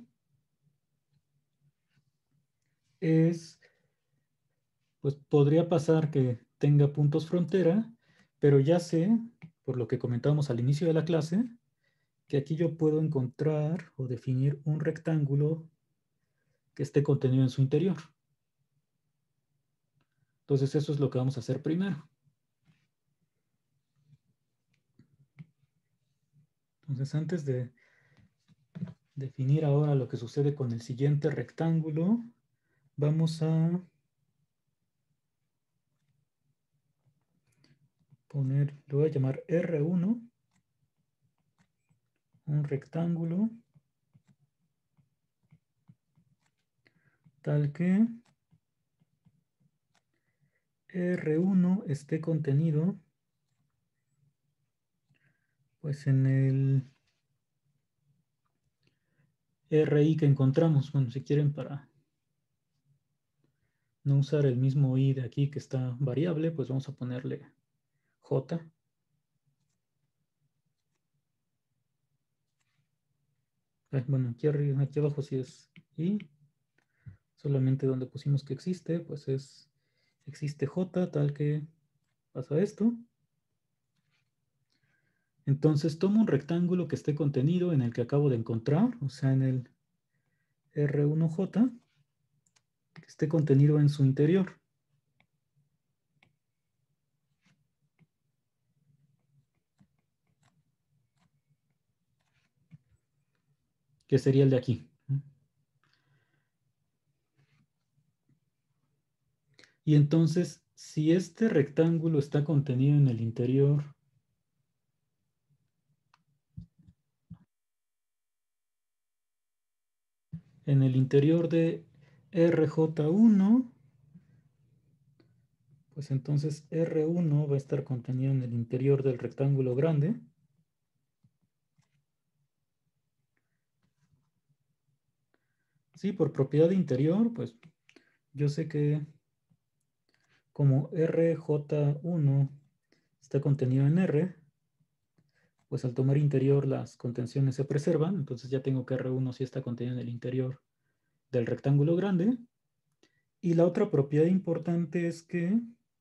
A: es, pues podría pasar que tenga puntos frontera, pero ya sé, por lo que comentábamos al inicio de la clase, que aquí yo puedo encontrar o definir un rectángulo que esté contenido en su interior. Entonces eso es lo que vamos a hacer primero. Entonces, antes de definir ahora lo que sucede con el siguiente rectángulo, vamos a poner, lo voy a llamar R uno, un rectángulo tal que R uno esté contenido pues en el R I que encontramos. Bueno, si quieren, para no usar el mismo I de aquí que está variable, pues vamos a ponerle J. Bueno, aquí, arriba, aquí abajo sí es I. Solamente donde pusimos que existe, pues es, existe J, tal que pasa esto. Entonces tomo un rectángulo que esté contenido en el que acabo de encontrar, o sea, en el R uno J, que esté contenido en su interior. Que sería el de aquí. Y entonces, si este rectángulo está contenido en el interior en el interior de R J uno, pues entonces R uno va a estar contenido en el interior del rectángulo grande. Sí, por propiedad de interior, pues yo sé que como R J uno está contenido en R, pues al tomar interior las contenciones se preservan, entonces ya tengo que R uno sí está contenido en el interior del rectángulo grande. Y la otra propiedad importante es que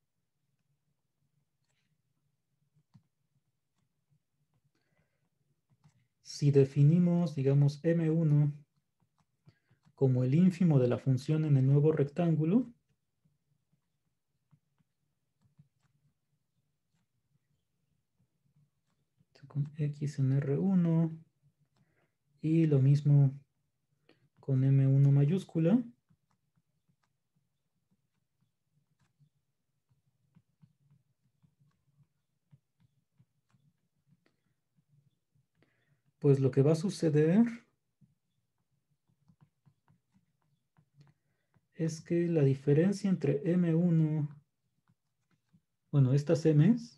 A: si definimos, digamos, M uno como el ínfimo de la función en el nuevo rectángulo, con X en R uno y lo mismo con M uno mayúscula, pues lo que va a suceder es que la diferencia entre M uno, bueno, estas M's,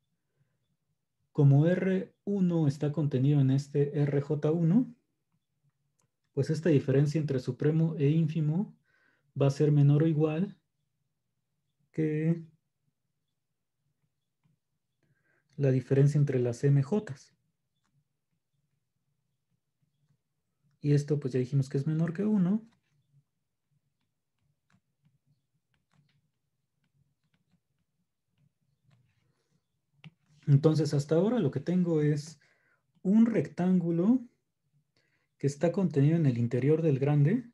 A: como R uno está contenido en este R J uno, pues esta diferencia entre supremo e ínfimo va a ser menor o igual que la diferencia entre las M J's. Y esto pues ya dijimos que es menor que uno. Entonces hasta ahora lo que tengo es un rectángulo que está contenido en el interior del grande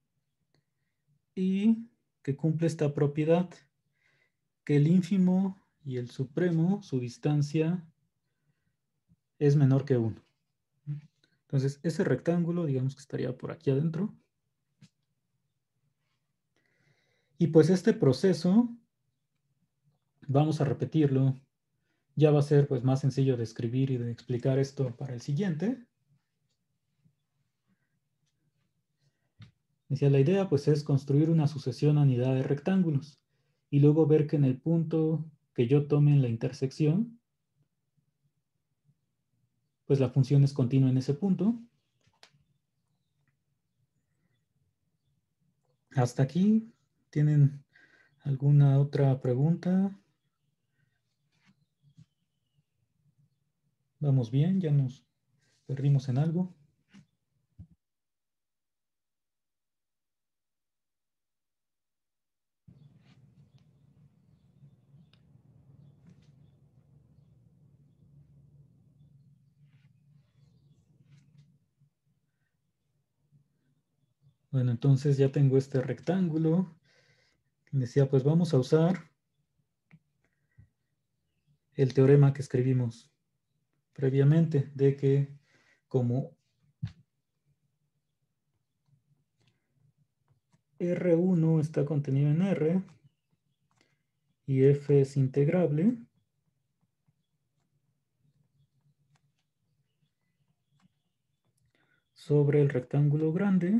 A: y que cumple esta propiedad, que el ínfimo y el supremo, su distancia es menor que uno. Entonces ese rectángulo, digamos que estaría por aquí adentro. Y pues este proceso, vamos a repetirlo. Ya va a ser pues más sencillo de escribir y de explicar esto para el siguiente. Decía, la idea pues es construir una sucesión anidada de rectángulos y luego ver que en el punto que yo tome en la intersección, pues la función es continua en ese punto. Hasta aquí, ¿tienen alguna otra pregunta? ¿Vamos bien? ¿Ya nos perdimos en algo? Bueno, entonces ya tengo este rectángulo. Decía, pues vamos a usar el teorema que escribimos previamente de que como R uno está contenido en R y F es integrable, sobre el rectángulo grande,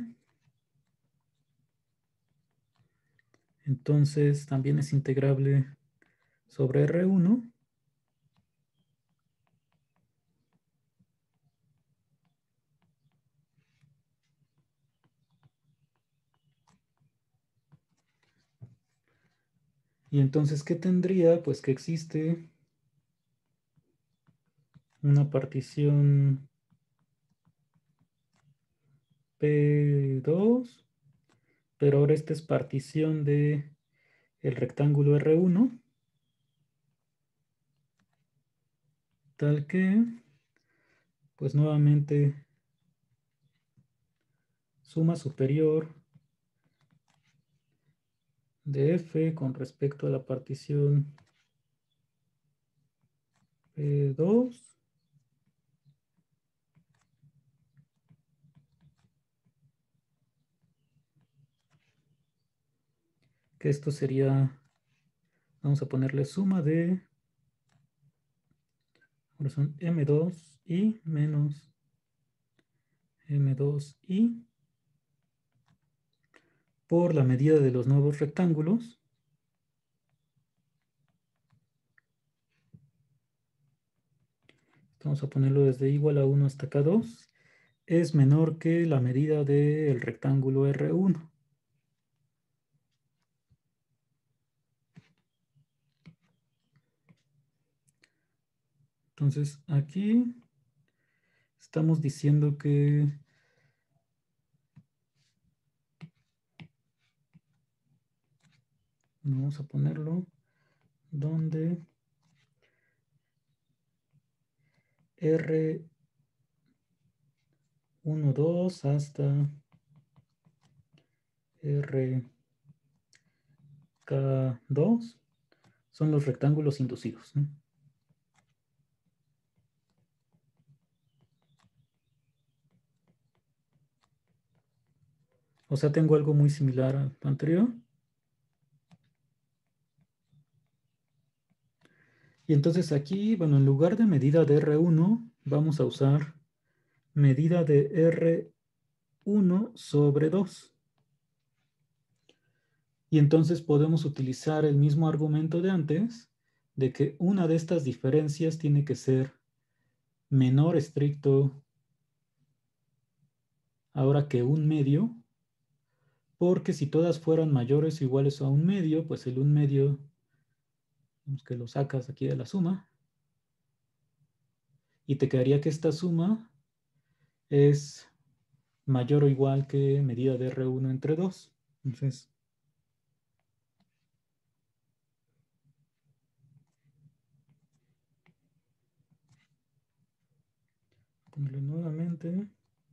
A: entonces también es integrable sobre R uno. Y entonces, ¿qué tendría? Pues que existe una partición P dos, pero ahora esta es partición de el rectángulo R uno, tal que, pues nuevamente, suma superior de F con respecto a la partición P dos, que esto sería, vamos a ponerle suma de, ahora son M dos i menos M dos i por la medida de los nuevos rectángulos. Vamos a ponerlo desde igual a uno hasta K dos. Es menor que la medida del rectángulo R uno. Entonces aquí estamos diciendo que vamos a ponerlo donde R uno, dos hasta R K dos son los rectángulos inducidos, ¿no? O sea, tengo algo muy similar al anterior. Y entonces aquí, bueno, en lugar de medida de R uno, vamos a usar medida de R uno sobre dos. Y entonces podemos utilizar el mismo argumento de antes, de que una de estas diferencias tiene que ser menor estricto ahora que un medio, porque si todas fueran mayores o iguales a un medio, pues el un medio, vamos que lo sacas aquí de la suma, y te quedaría que esta suma es mayor o igual que medida de R uno entre dos. Entonces, ponerle nuevamente.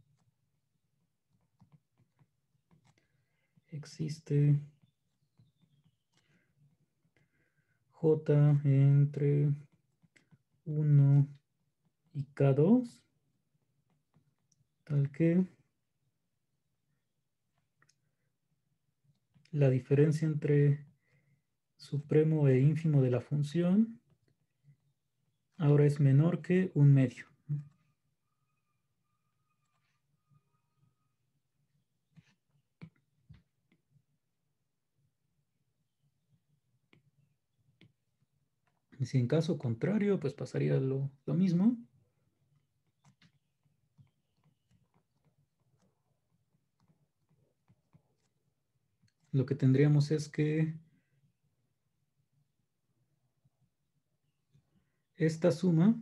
A: Existe J entre uno y K dos, tal que la diferencia entre supremo e ínfimo de la función ahora es menor que un medio. Y si en caso contrario, pues pasaría lo, lo mismo. Lo que tendríamos es que esta suma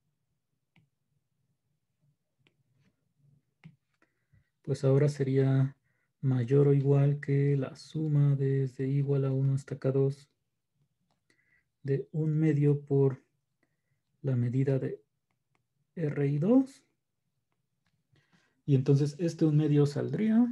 A: pues ahora sería mayor o igual que la suma desde igual a uno hasta K dos de un medio por la medida de R I dos. Y entonces este un medio saldría.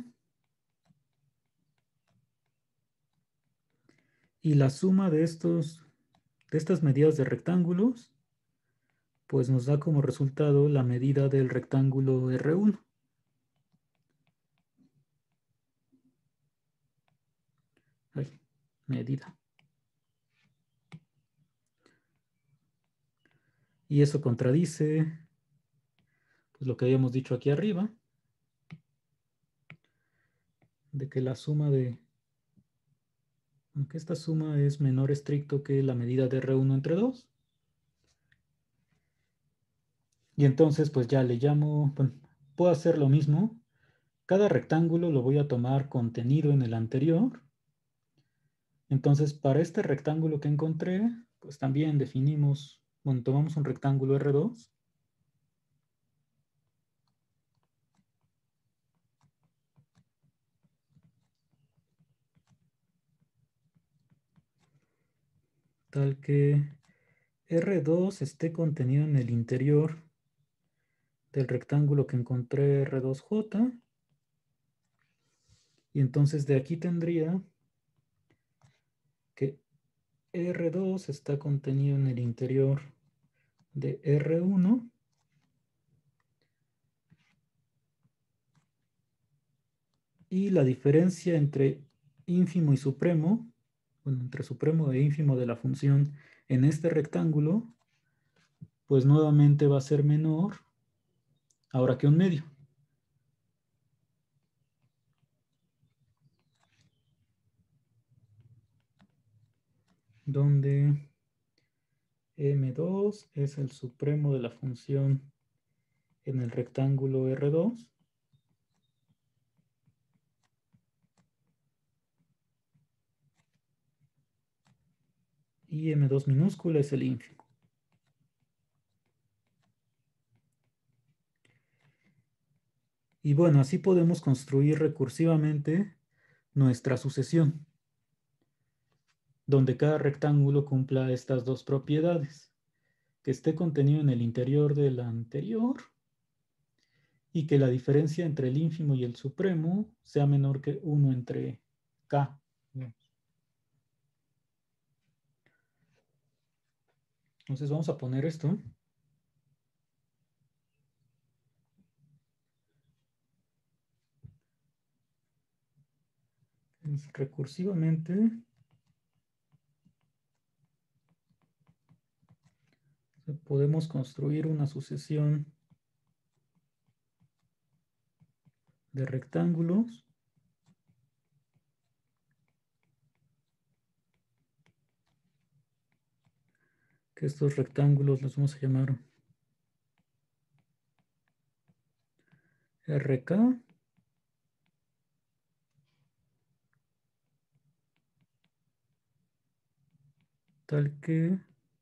A: Y la suma de, estos, de estas medidas de rectángulos pues nos da como resultado la medida del rectángulo R uno. Ay, medida. Y eso contradice pues, lo que habíamos dicho aquí arriba, de que la suma de, aunque esta suma es menor estricto que la medida de R uno entre dos. Y entonces pues ya le llamo, bueno, puedo hacer lo mismo. Cada rectángulo lo voy a tomar contenido en el anterior. Entonces para este rectángulo que encontré, pues también definimos, bueno, tomamos un rectángulo R dos. Tal que R dos esté contenido en el interior del rectángulo que encontré R dos J. Y entonces de aquí tendría que R dos está contenido en el interior de R uno. Y la diferencia entre ínfimo y supremo, bueno, entre supremo e ínfimo de la función en este rectángulo, pues nuevamente va a ser menor ahora que un medio. Donde M dos es el supremo de la función en el rectángulo R dos. Y M dos minúscula es el ínfimo. Y bueno, así podemos construir recursivamente nuestra sucesión, donde cada rectángulo cumpla estas dos propiedades, que esté contenido en el interior del anterior y que la diferencia entre el ínfimo y el supremo sea menor que uno entre K. Entonces vamos a poner esto. Es recursivamente podemos construir una sucesión de rectángulos que estos rectángulos los vamos a llamar R K. Tal que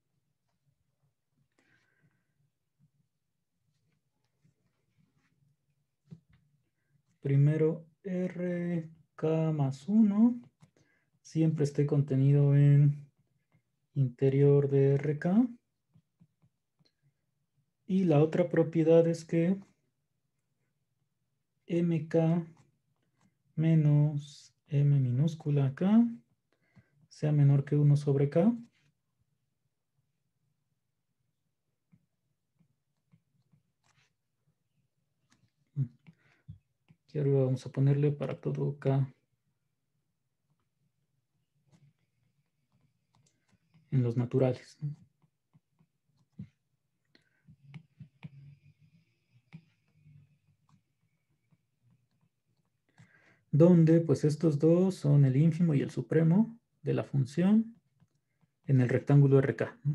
A: primero R K más uno siempre esté contenido en interior de R K. Y la otra propiedad es que M K menos M minúscula K sea menor que uno sobre K. Aquí arriba vamos a ponerle para todo K en los naturales, ¿no? Donde pues estos dos son el ínfimo y el supremo de la función en el rectángulo R K, ¿no?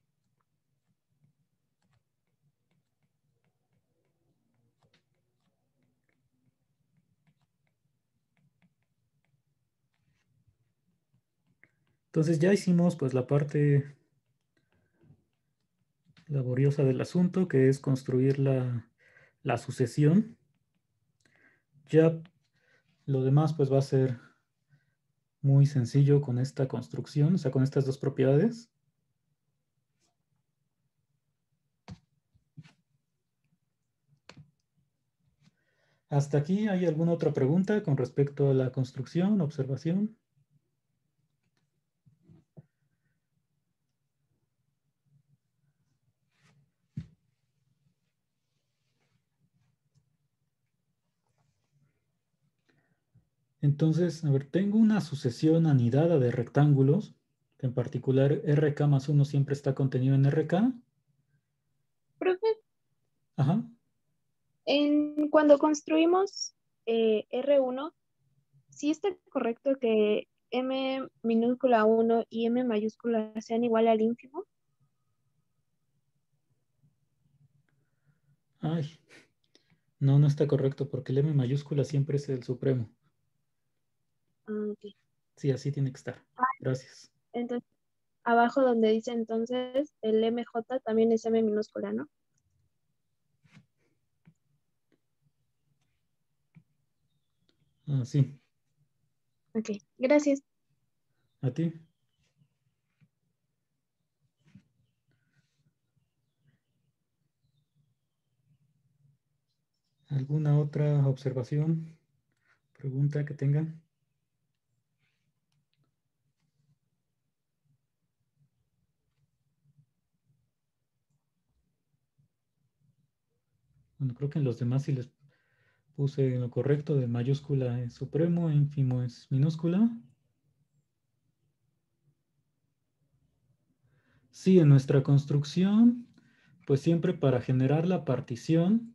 A: Entonces ya hicimos pues la parte laboriosa del asunto, que es construir la, la sucesión. Ya lo demás pues va a ser muy sencillo con esta construcción, o sea, con estas dos propiedades. ¿Hasta aquí hay alguna otra pregunta con respecto a la construcción, observación? Entonces, a ver, tengo una sucesión anidada de rectángulos, que en particular R K más uno siempre está contenido en R K.
D: Profe,
A: Ajá.
D: en, cuando construimos eh, R uno, ¿sí está correcto que M minúscula uno y M mayúscula sean igual al ínfimo?
A: Ay, no, no está correcto porque el M mayúscula siempre es el supremo.
D: Ah, ok.
A: Sí, así tiene que estar. Gracias.
D: Entonces, abajo donde dice entonces el M J también es M minúscula, ¿no?
A: Ah, sí.
D: Ok, gracias.
A: ¿A ti? ¿Alguna otra observación, pregunta que tengan? Bueno, creo que en los demás sí les puse lo correcto, de mayúscula es supremo, ínfimo es minúscula. Sí, en nuestra construcción, pues siempre para generar la partición,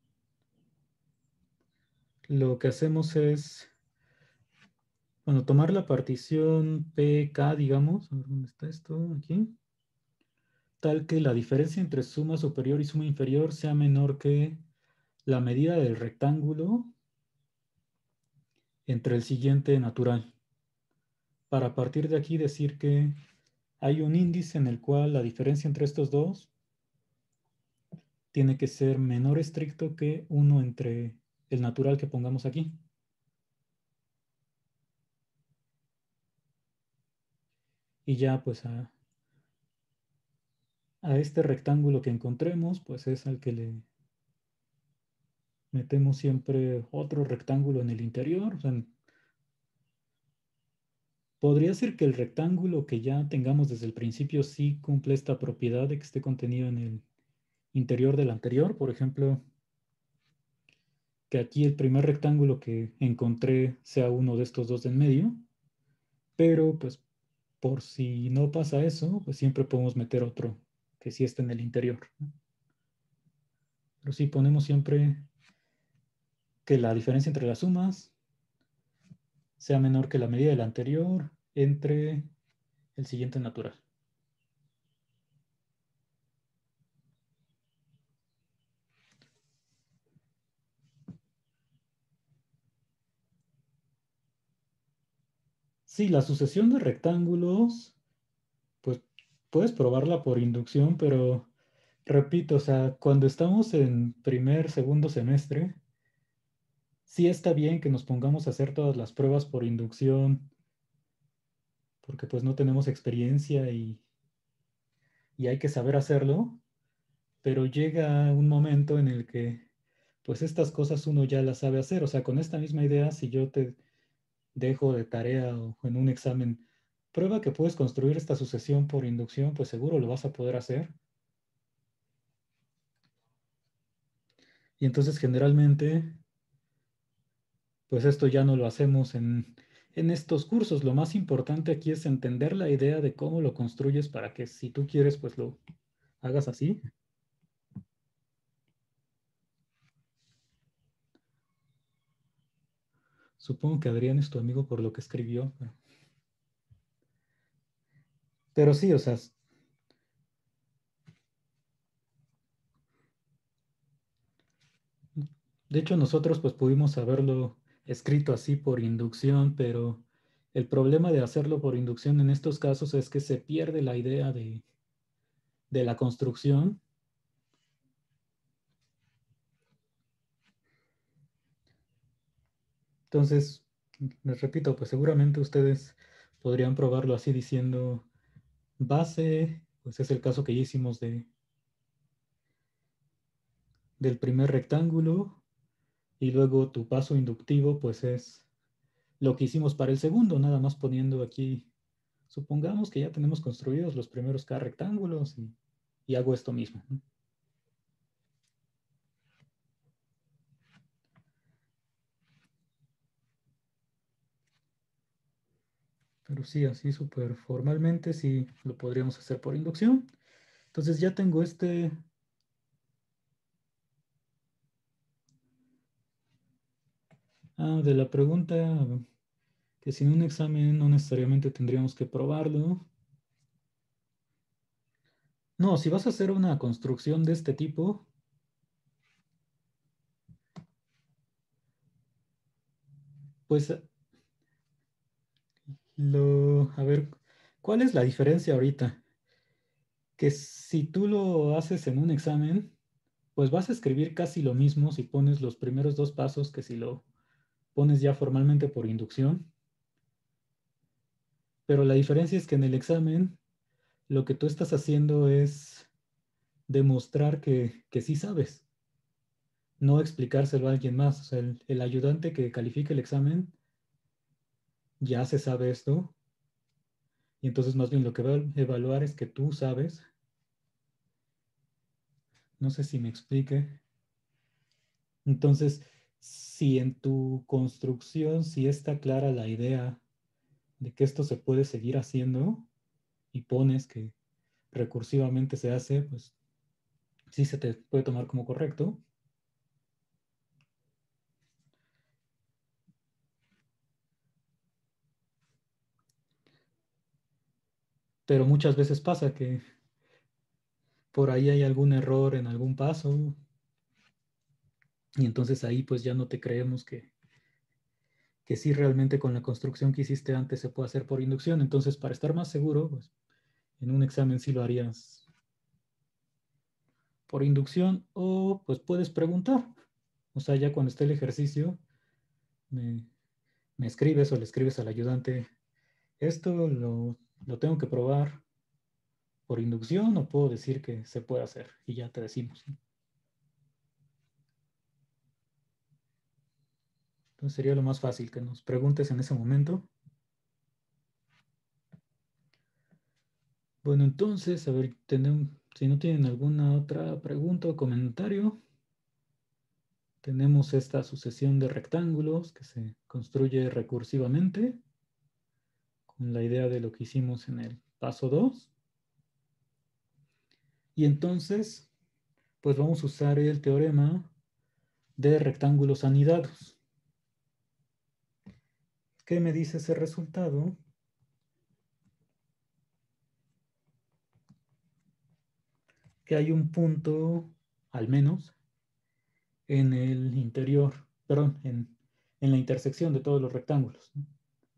A: lo que hacemos es, bueno, tomar la partición P K, digamos, a ver dónde está esto, aquí, tal que la diferencia entre suma superior y suma inferior sea menor que la medida del rectángulo entre el siguiente natural. Para partir de aquí decir que hay un índice en el cual la diferencia entre estos dos tiene que ser menor estricto que uno entre el natural que pongamos aquí. Y ya pues a, a este rectángulo que encontremos, pues es al que le metemos siempre otro rectángulo en el interior. O sea, podría ser que el rectángulo que ya tengamos desde el principio sí cumple esta propiedad de que esté contenido en el interior del anterior. Por ejemplo, que aquí el primer rectángulo que encontré sea uno de estos dos de en medio. Pero pues por si no pasa eso, pues siempre podemos meter otro que sí esté en el interior, ¿no? Pero sí ponemos siempre que la diferencia entre las sumas sea menor que la medida del anterior entre el siguiente natural. Sí, la sucesión de rectángulos, pues puedes probarla por inducción, pero repito, o sea, cuando estamos en primer, segundo semestre, sí está bien que nos pongamos a hacer todas las pruebas por inducción, porque pues no tenemos experiencia y, y hay que saber hacerlo, pero llega un momento en el que pues estas cosas uno ya las sabe hacer. O sea, con esta misma idea, si yo te dejo de tarea o en un examen, prueba que puedes construir esta sucesión por inducción, pues seguro lo vas a poder hacer. Y entonces generalmente, pues esto ya no lo hacemos en, en estos cursos. Lo más importante aquí es entender la idea de cómo lo construyes para que si tú quieres, pues lo hagas así. Supongo que Adrián es tu amigo por lo que escribió. Pero, pero sí, o sea, de hecho nosotros pues pudimos haberlo escrito así por inducción, pero el problema de hacerlo por inducción en estos casos es que se pierde la idea de, de la construcción. Entonces, les repito, pues seguramente ustedes podrían probarlo así diciendo base, pues es el caso que ya hicimos de, del primer rectángulo, y luego tu paso inductivo, pues es lo que hicimos para el segundo, nada más poniendo aquí, supongamos que ya tenemos construidos los primeros K rectángulos y, y hago esto mismo, ¿no? pues sí, así súper formalmente sí lo podríamos hacer por inducción. Entonces ya tengo este... Ah, de la pregunta que sin un examen no necesariamente tendríamos que probarlo. No, si vas a hacer una construcción de este tipo, pues lo... A ver, ¿cuál es la diferencia ahorita? Que si tú lo haces en un examen, pues vas a escribir casi lo mismo si pones los primeros dos pasos que si lo pones ya formalmente por inducción. Pero la diferencia es que en el examen lo que tú estás haciendo es demostrar que, que sí sabes, no explicárselo a alguien más. O sea, el, el ayudante que califique el examen ya se sabe esto, y entonces más bien lo que va a evaluar es que tú sabes. No sé si me explique. Entonces, si en tu construcción sí está clara la idea de que esto se puede seguir haciendo y pones que recursivamente se hace, pues sí se te puede tomar como correcto. Pero muchas veces pasa que por ahí hay algún error en algún paso y entonces ahí pues ya no te creemos que, que sí realmente con la construcción que hiciste antes se puede hacer por inducción. Entonces, para estar más seguro, pues en un examen sí lo harías por inducción, o pues puedes preguntar. O sea, ya cuando esté el ejercicio, me, me escribes o le escribes al ayudante, esto lo, lo tengo que probar por inducción o puedo decir que se puede hacer, y ya te decimos, ¿no? Entonces sería lo más fácil que nos preguntes en ese momento. Bueno, entonces, a ver, tenemos, si no tienen alguna otra pregunta o comentario, tenemos esta sucesión de rectángulos que se construye recursivamente con la idea de lo que hicimos en el paso dos. Y entonces, pues vamos a usar el teorema de rectángulos anidados. ¿Qué me dice ese resultado? Que hay un punto, al menos, en el interior, perdón, en, en la intersección de todos los rectángulos, ¿no?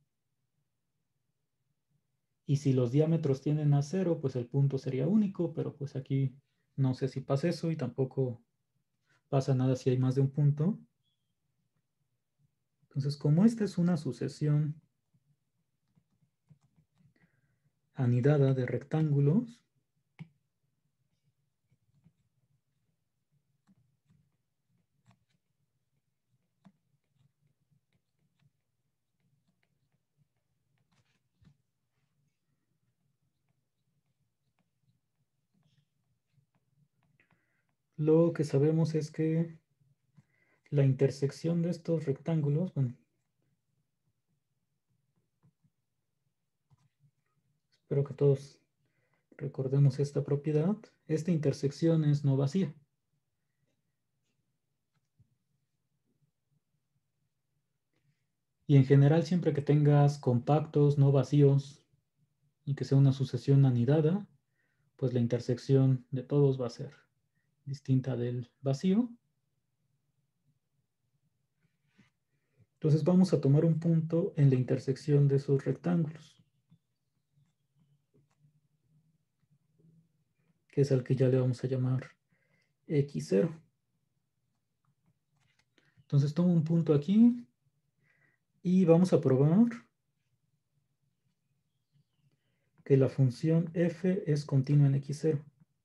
A: Y si los diámetros tienden a cero, pues el punto sería único, pero pues aquí no sé si pasa eso y tampoco pasa nada si hay más de un punto. Entonces, como esta es una sucesión anidada de rectángulos, lo que sabemos es que la intersección de estos rectángulos, bueno, espero que todos recordemos esta propiedad, esta intersección es no vacía. Y en general, siempre que tengas compactos no vacíos y que sea una sucesión anidada, pues la intersección de todos va a ser distinta del vacío. Entonces vamos a tomar un punto en la intersección de esos rectángulos, que es al que ya le vamos a llamar equis cero. Entonces tomo un punto aquí y vamos a probar que la función f es continua en equis cero.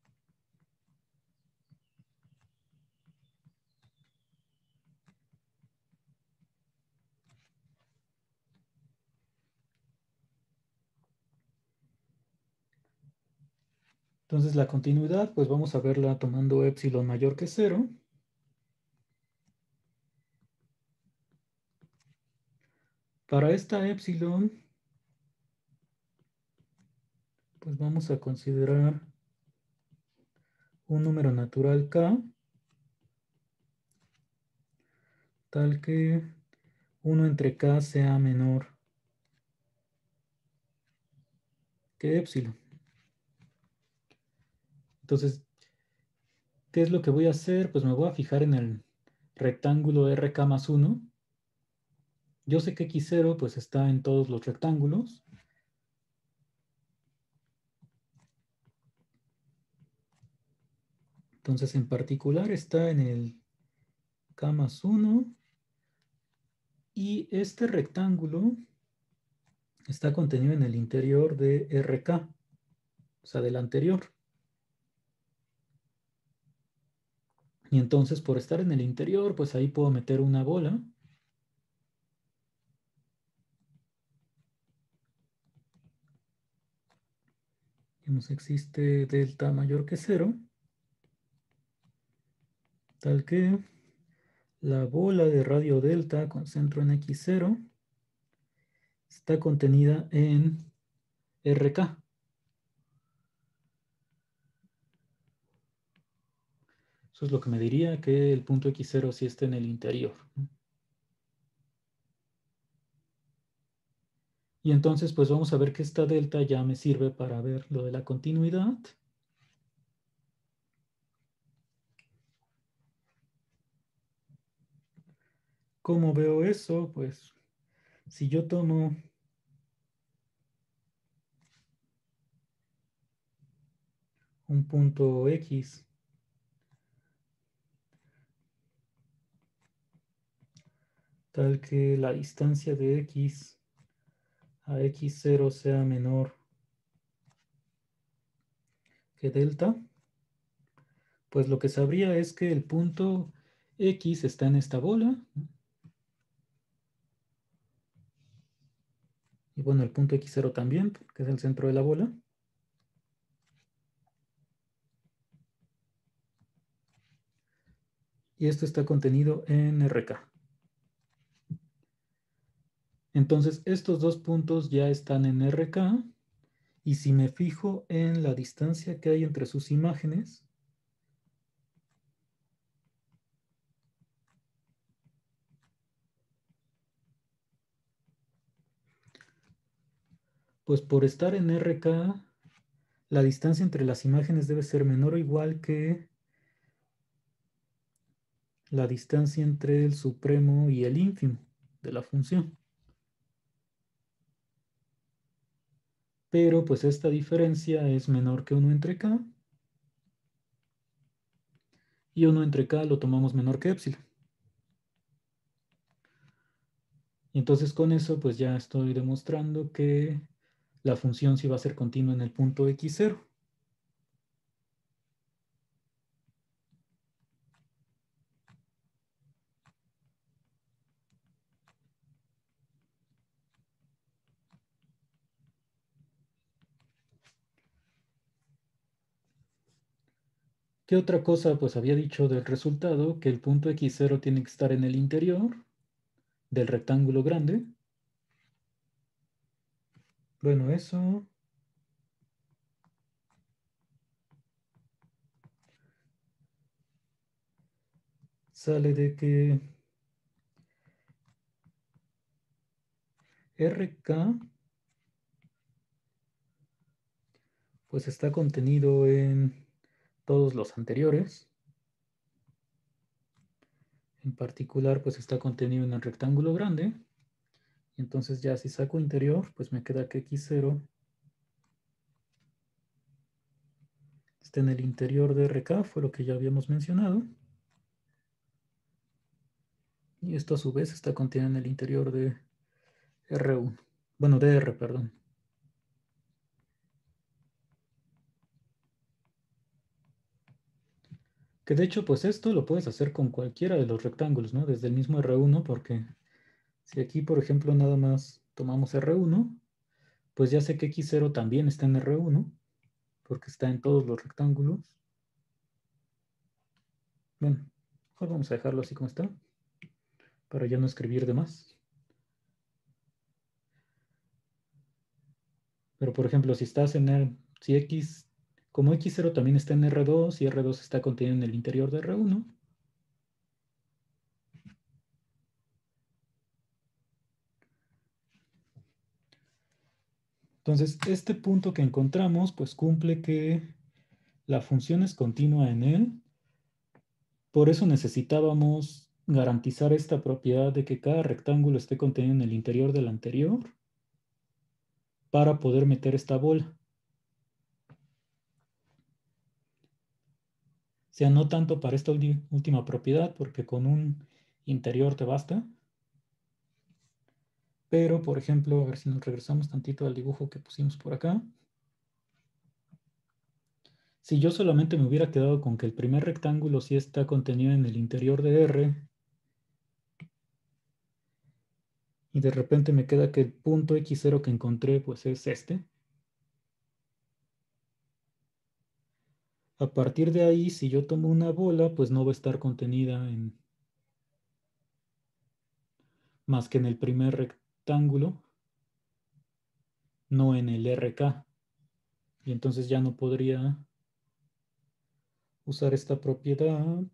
A: Entonces la continuidad, pues vamos a verla tomando epsilon mayor que cero. Para esta epsilon, pues vamos a considerar un número natural K, tal que uno entre K sea menor que épsilon. Entonces, ¿qué es lo que voy a hacer? Pues me voy a fijar en el rectángulo R K más uno. Yo sé que equis cero pues está en todos los rectángulos. Entonces, en particular está en el K más uno. Y este rectángulo está contenido en el interior de R K, o sea, del anterior. Y entonces, por estar en el interior, pues ahí puedo meter una bola. Digamos, existe delta mayor que cero, tal que la bola de radio delta con centro en equis cero está contenida en R K. Eso es lo que me diría que el punto equis cero sí está en el interior. Y entonces, pues vamos a ver que esta delta ya me sirve para ver lo de la continuidad. ¿Cómo veo eso? Pues si yo tomo un punto X tal que la distancia de X a equis cero sea menor que delta, pues lo que sabría es que el punto X está en esta bola. Y bueno, el punto equis cero también, que es el centro de la bola. Y esto está contenido en R K. Entonces, estos dos puntos ya están en R K. Y si me fijo en la distancia que hay entre sus imágenes, pues por estar en R K, la distancia entre las imágenes debe ser menor o igual que la distancia entre el supremo y el ínfimo de la función. Pero pues esta diferencia es menor que uno entre K. Y uno entre K lo tomamos menor que épsilon. Y entonces con eso pues ya estoy demostrando que la función sí va a ser continua en el punto equis cero. ¿Qué otra cosa? Pues había dicho del resultado que el punto equis cero tiene que estar en el interior del rectángulo grande. Bueno, eso sale de que R K pues está contenido en todos los anteriores. En particular, pues está contenido en el rectángulo grande. Y entonces ya si saco interior, pues me queda que equis cero está en el interior de R K, fue lo que ya habíamos mencionado. Y esto a su vez está contenido en el interior de R uno. Bueno, de R, perdón. Que de hecho, pues esto lo puedes hacer con cualquiera de los rectángulos, ¿no? Desde el mismo R uno, porque si aquí, por ejemplo, nada más tomamos R uno, pues ya sé que equis cero también está en R uno, porque está en todos los rectángulos. Bueno, mejor vamos a dejarlo así como está, para ya no escribir de más. Pero por ejemplo, si estás en R, si X, como X cero también está en R dos y R dos está contenido en el interior de R uno, entonces este punto que encontramos pues cumple que la función es continua en él. Por eso necesitábamos garantizar esta propiedad de que cada rectángulo esté contenido en el interior del anterior para poder meter esta bola. O sea, no tanto para esta última propiedad, porque con un interior te basta. Pero, por ejemplo, a ver si nos regresamos tantito al dibujo que pusimos por acá. Si yo solamente me hubiera quedado con que el primer rectángulo sí está contenido en el interior de R, y de repente me queda que el punto X cero que encontré pues es este. A partir de ahí, si yo tomo una bola, pues no va a estar contenida en más que en el primer rectángulo, no en el R K. Y entonces ya no podría usar esta propiedad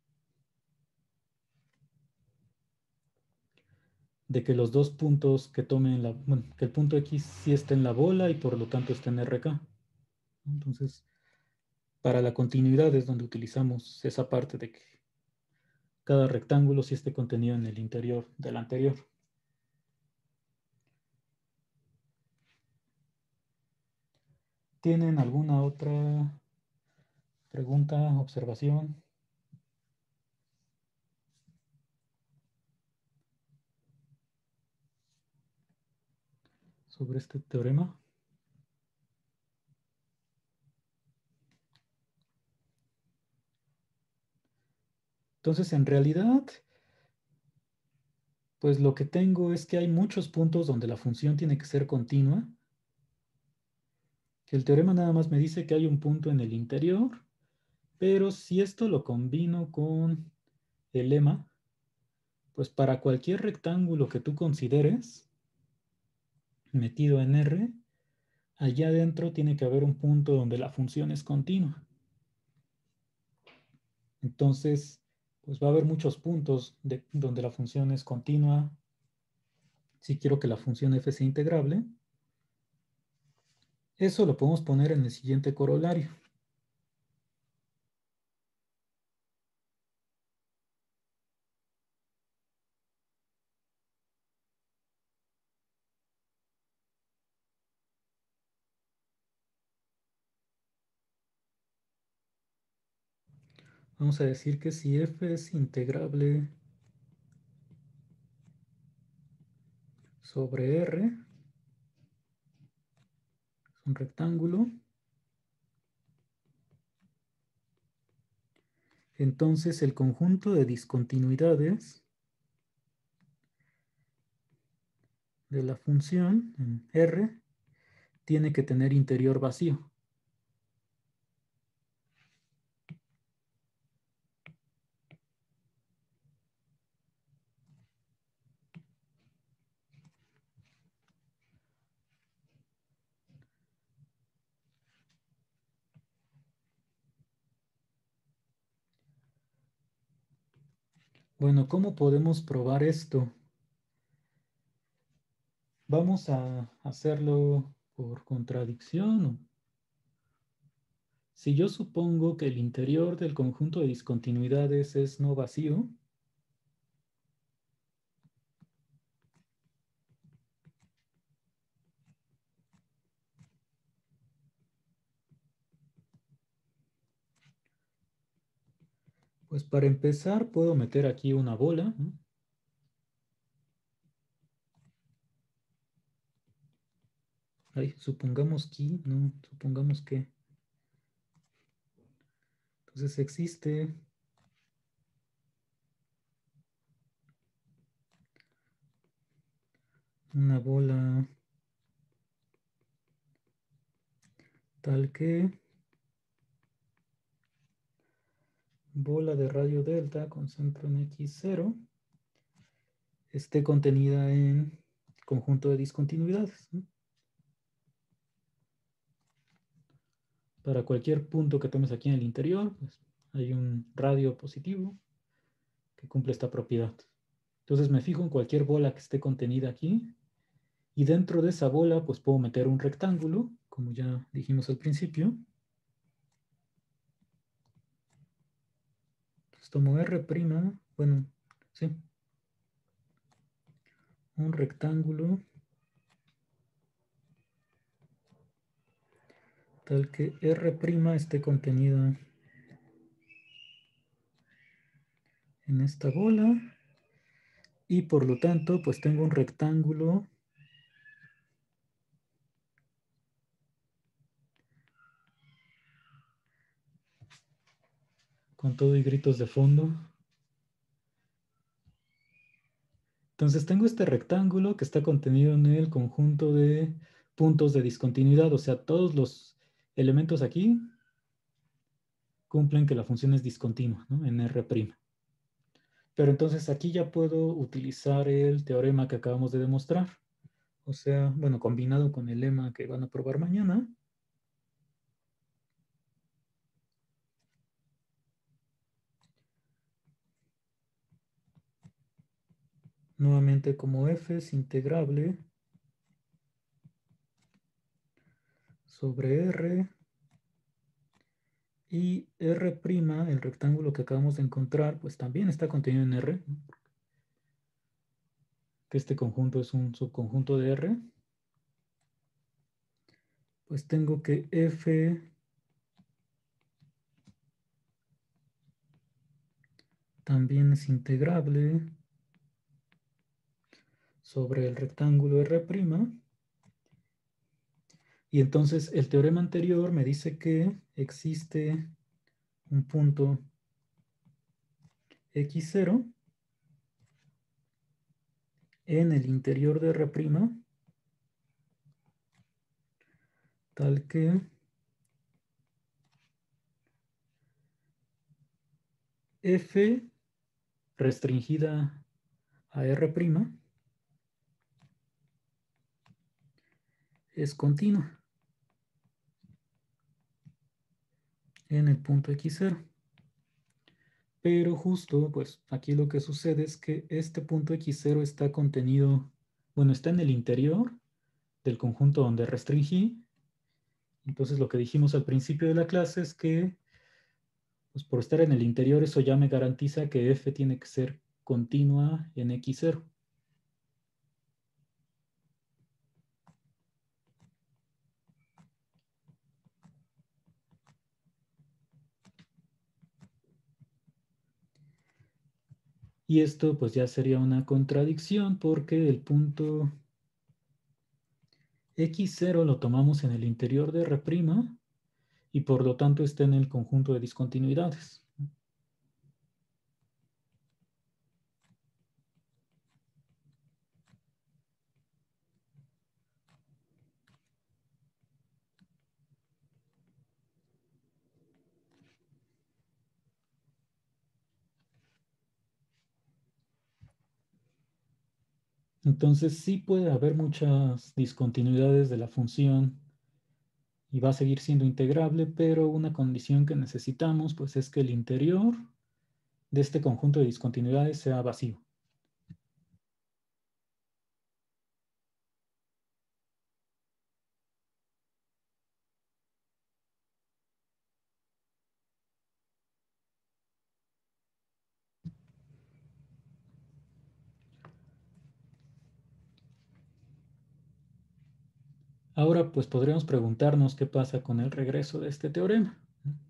A: de que los dos puntos que tomen la, bueno, que el punto X sí está en la bola y por lo tanto está en R K. Entonces, para la continuidad es donde utilizamos esa parte de que cada rectángulo sí esté contenido en el interior del anterior. ¿Tienen alguna otra pregunta, observación sobre este teorema? Entonces, en realidad, pues lo que tengo es que hay muchos puntos donde la función tiene que ser continua. Que el teorema nada más me dice que hay un punto en el interior, pero si esto lo combino con el lema, pues para cualquier rectángulo que tú consideres metido en R, allá adentro tiene que haber un punto donde la función es continua. Entonces, pues va a haber muchos puntos de, donde la función es continua. Si quiero que la función f sea integrable, eso lo podemos poner en el siguiente corolario. Vamos a decir que si f es integrable sobre R, es un rectángulo, entonces el conjunto de discontinuidades de la función en R tiene que tener interior vacío. Bueno, ¿cómo podemos probar esto? Vamos a hacerlo por contradicción. Si yo supongo que el interior del conjunto de discontinuidades es no vacío, pues para empezar puedo meter aquí una bola, ¿no? Ay, supongamos que, no, supongamos que. Entonces existe una bola tal que bola de radio delta con centro en X cero esté contenida en conjunto de discontinuidades, ¿no? para cualquier punto que tomes aquí en el interior, pues hay un radio positivo que cumple esta propiedad. Entonces me fijo en cualquier bola que esté contenida aquí y dentro de esa bola pues puedo meter un rectángulo, como ya dijimos al principio. Entonces tomo R', bueno, sí, un rectángulo tal que R' esté contenida en esta bola y por lo tanto pues tengo un rectángulo con todo y gritos de fondo. Entonces tengo este rectángulo que está contenido en el conjunto de puntos de discontinuidad, o sea, todos los elementos aquí cumplen que la función es discontinua, ¿no? En R'. Pero entonces aquí ya puedo utilizar el teorema que acabamos de demostrar. O sea, bueno, combinado con el lema que van a probar mañana. Nuevamente como f es integrable sobre R y R', el rectángulo que acabamos de encontrar, pues también está contenido en R, ¿no? Que este conjunto es un subconjunto de R. Pues tengo que f también es integrable sobre el rectángulo R'. Y entonces el teorema anterior me dice que existe un punto equis cero en el interior de R', tal que f restringida a R' es continua en el punto equis cero. Pero justo, pues aquí lo que sucede es que este punto equis cero está contenido, bueno, está en el interior del conjunto donde restringí. Entonces lo que dijimos al principio de la clase es que, pues por estar en el interior, eso ya me garantiza que f tiene que ser continua en equis cero. Y esto pues ya sería una contradicción porque el punto equis cero lo tomamos en el interior de R' y por lo tanto está en el conjunto de discontinuidades. Entonces sí puede haber muchas discontinuidades de la función y va a seguir siendo integrable, pero una condición que necesitamos pues es que el interior de este conjunto de discontinuidades sea vacío. Ahora pues podríamos preguntarnos qué pasa con el regreso de este teorema.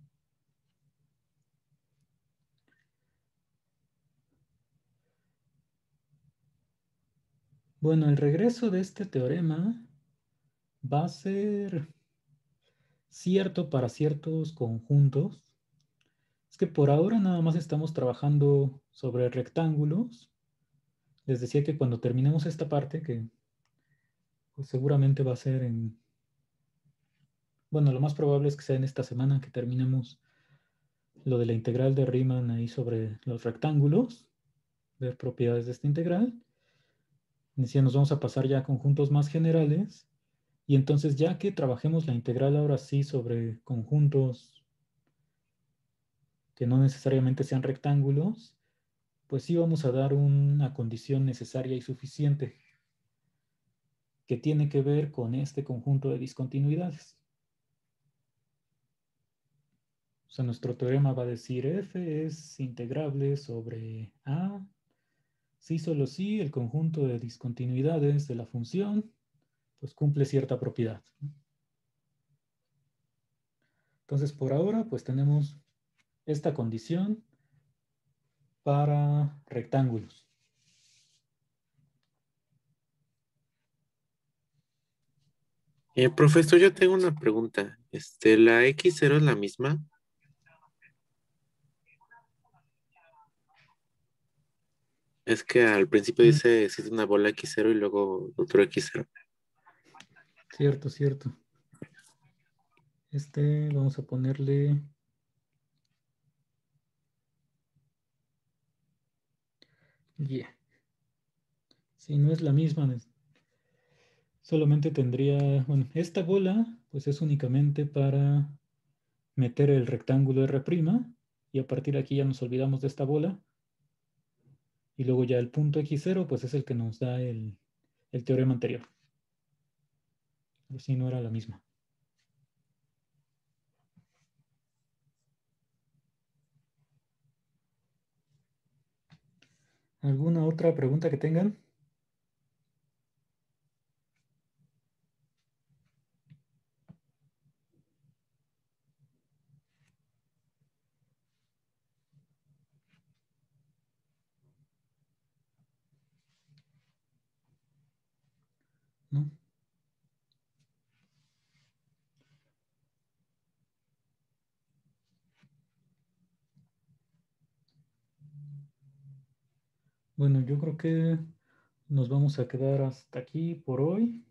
A: Bueno, el regreso de este teorema va a ser cierto para ciertos conjuntos. Es que por ahora nada más estamos trabajando sobre rectángulos. Les decía que cuando terminemos esta parte, que pues seguramente va a ser en... Bueno, lo más probable es que sea en esta semana que terminemos lo de la integral de Riemann ahí sobre los rectángulos, ver propiedades de esta integral. Decía, nos vamos a pasar ya a conjuntos más generales Y entonces ya que trabajemos la integral ahora sí sobre conjuntos que no necesariamente sean rectángulos, pues sí vamos a dar una condición necesaria y suficiente que tiene que ver con este conjunto de discontinuidades. O sea, nuestro teorema va a decir f es integrable sobre a, si solo si el conjunto de discontinuidades de la función pues cumple cierta propiedad. Entonces, por ahora, pues tenemos esta condición para rectángulos.
B: Eh, profesor, yo tengo una pregunta. Este, ¿la equis cero es la misma? Es que al principio
A: Mm.
B: dice existe una bola equis cero y luego otro equis cero.
A: Cierto, cierto. Este, vamos a ponerle... Yeah. Si no es la misma, solamente tendría... Bueno, esta bola pues es únicamente para meter el rectángulo R' y a partir de aquí ya nos olvidamos de esta bola. Y luego ya el punto equis cero pues es el que nos da el, el teorema anterior. Pero si no era la misma. ¿Alguna otra pregunta que tengan? ¿No? Bueno, yo creo que nos vamos a quedar hasta aquí por hoy.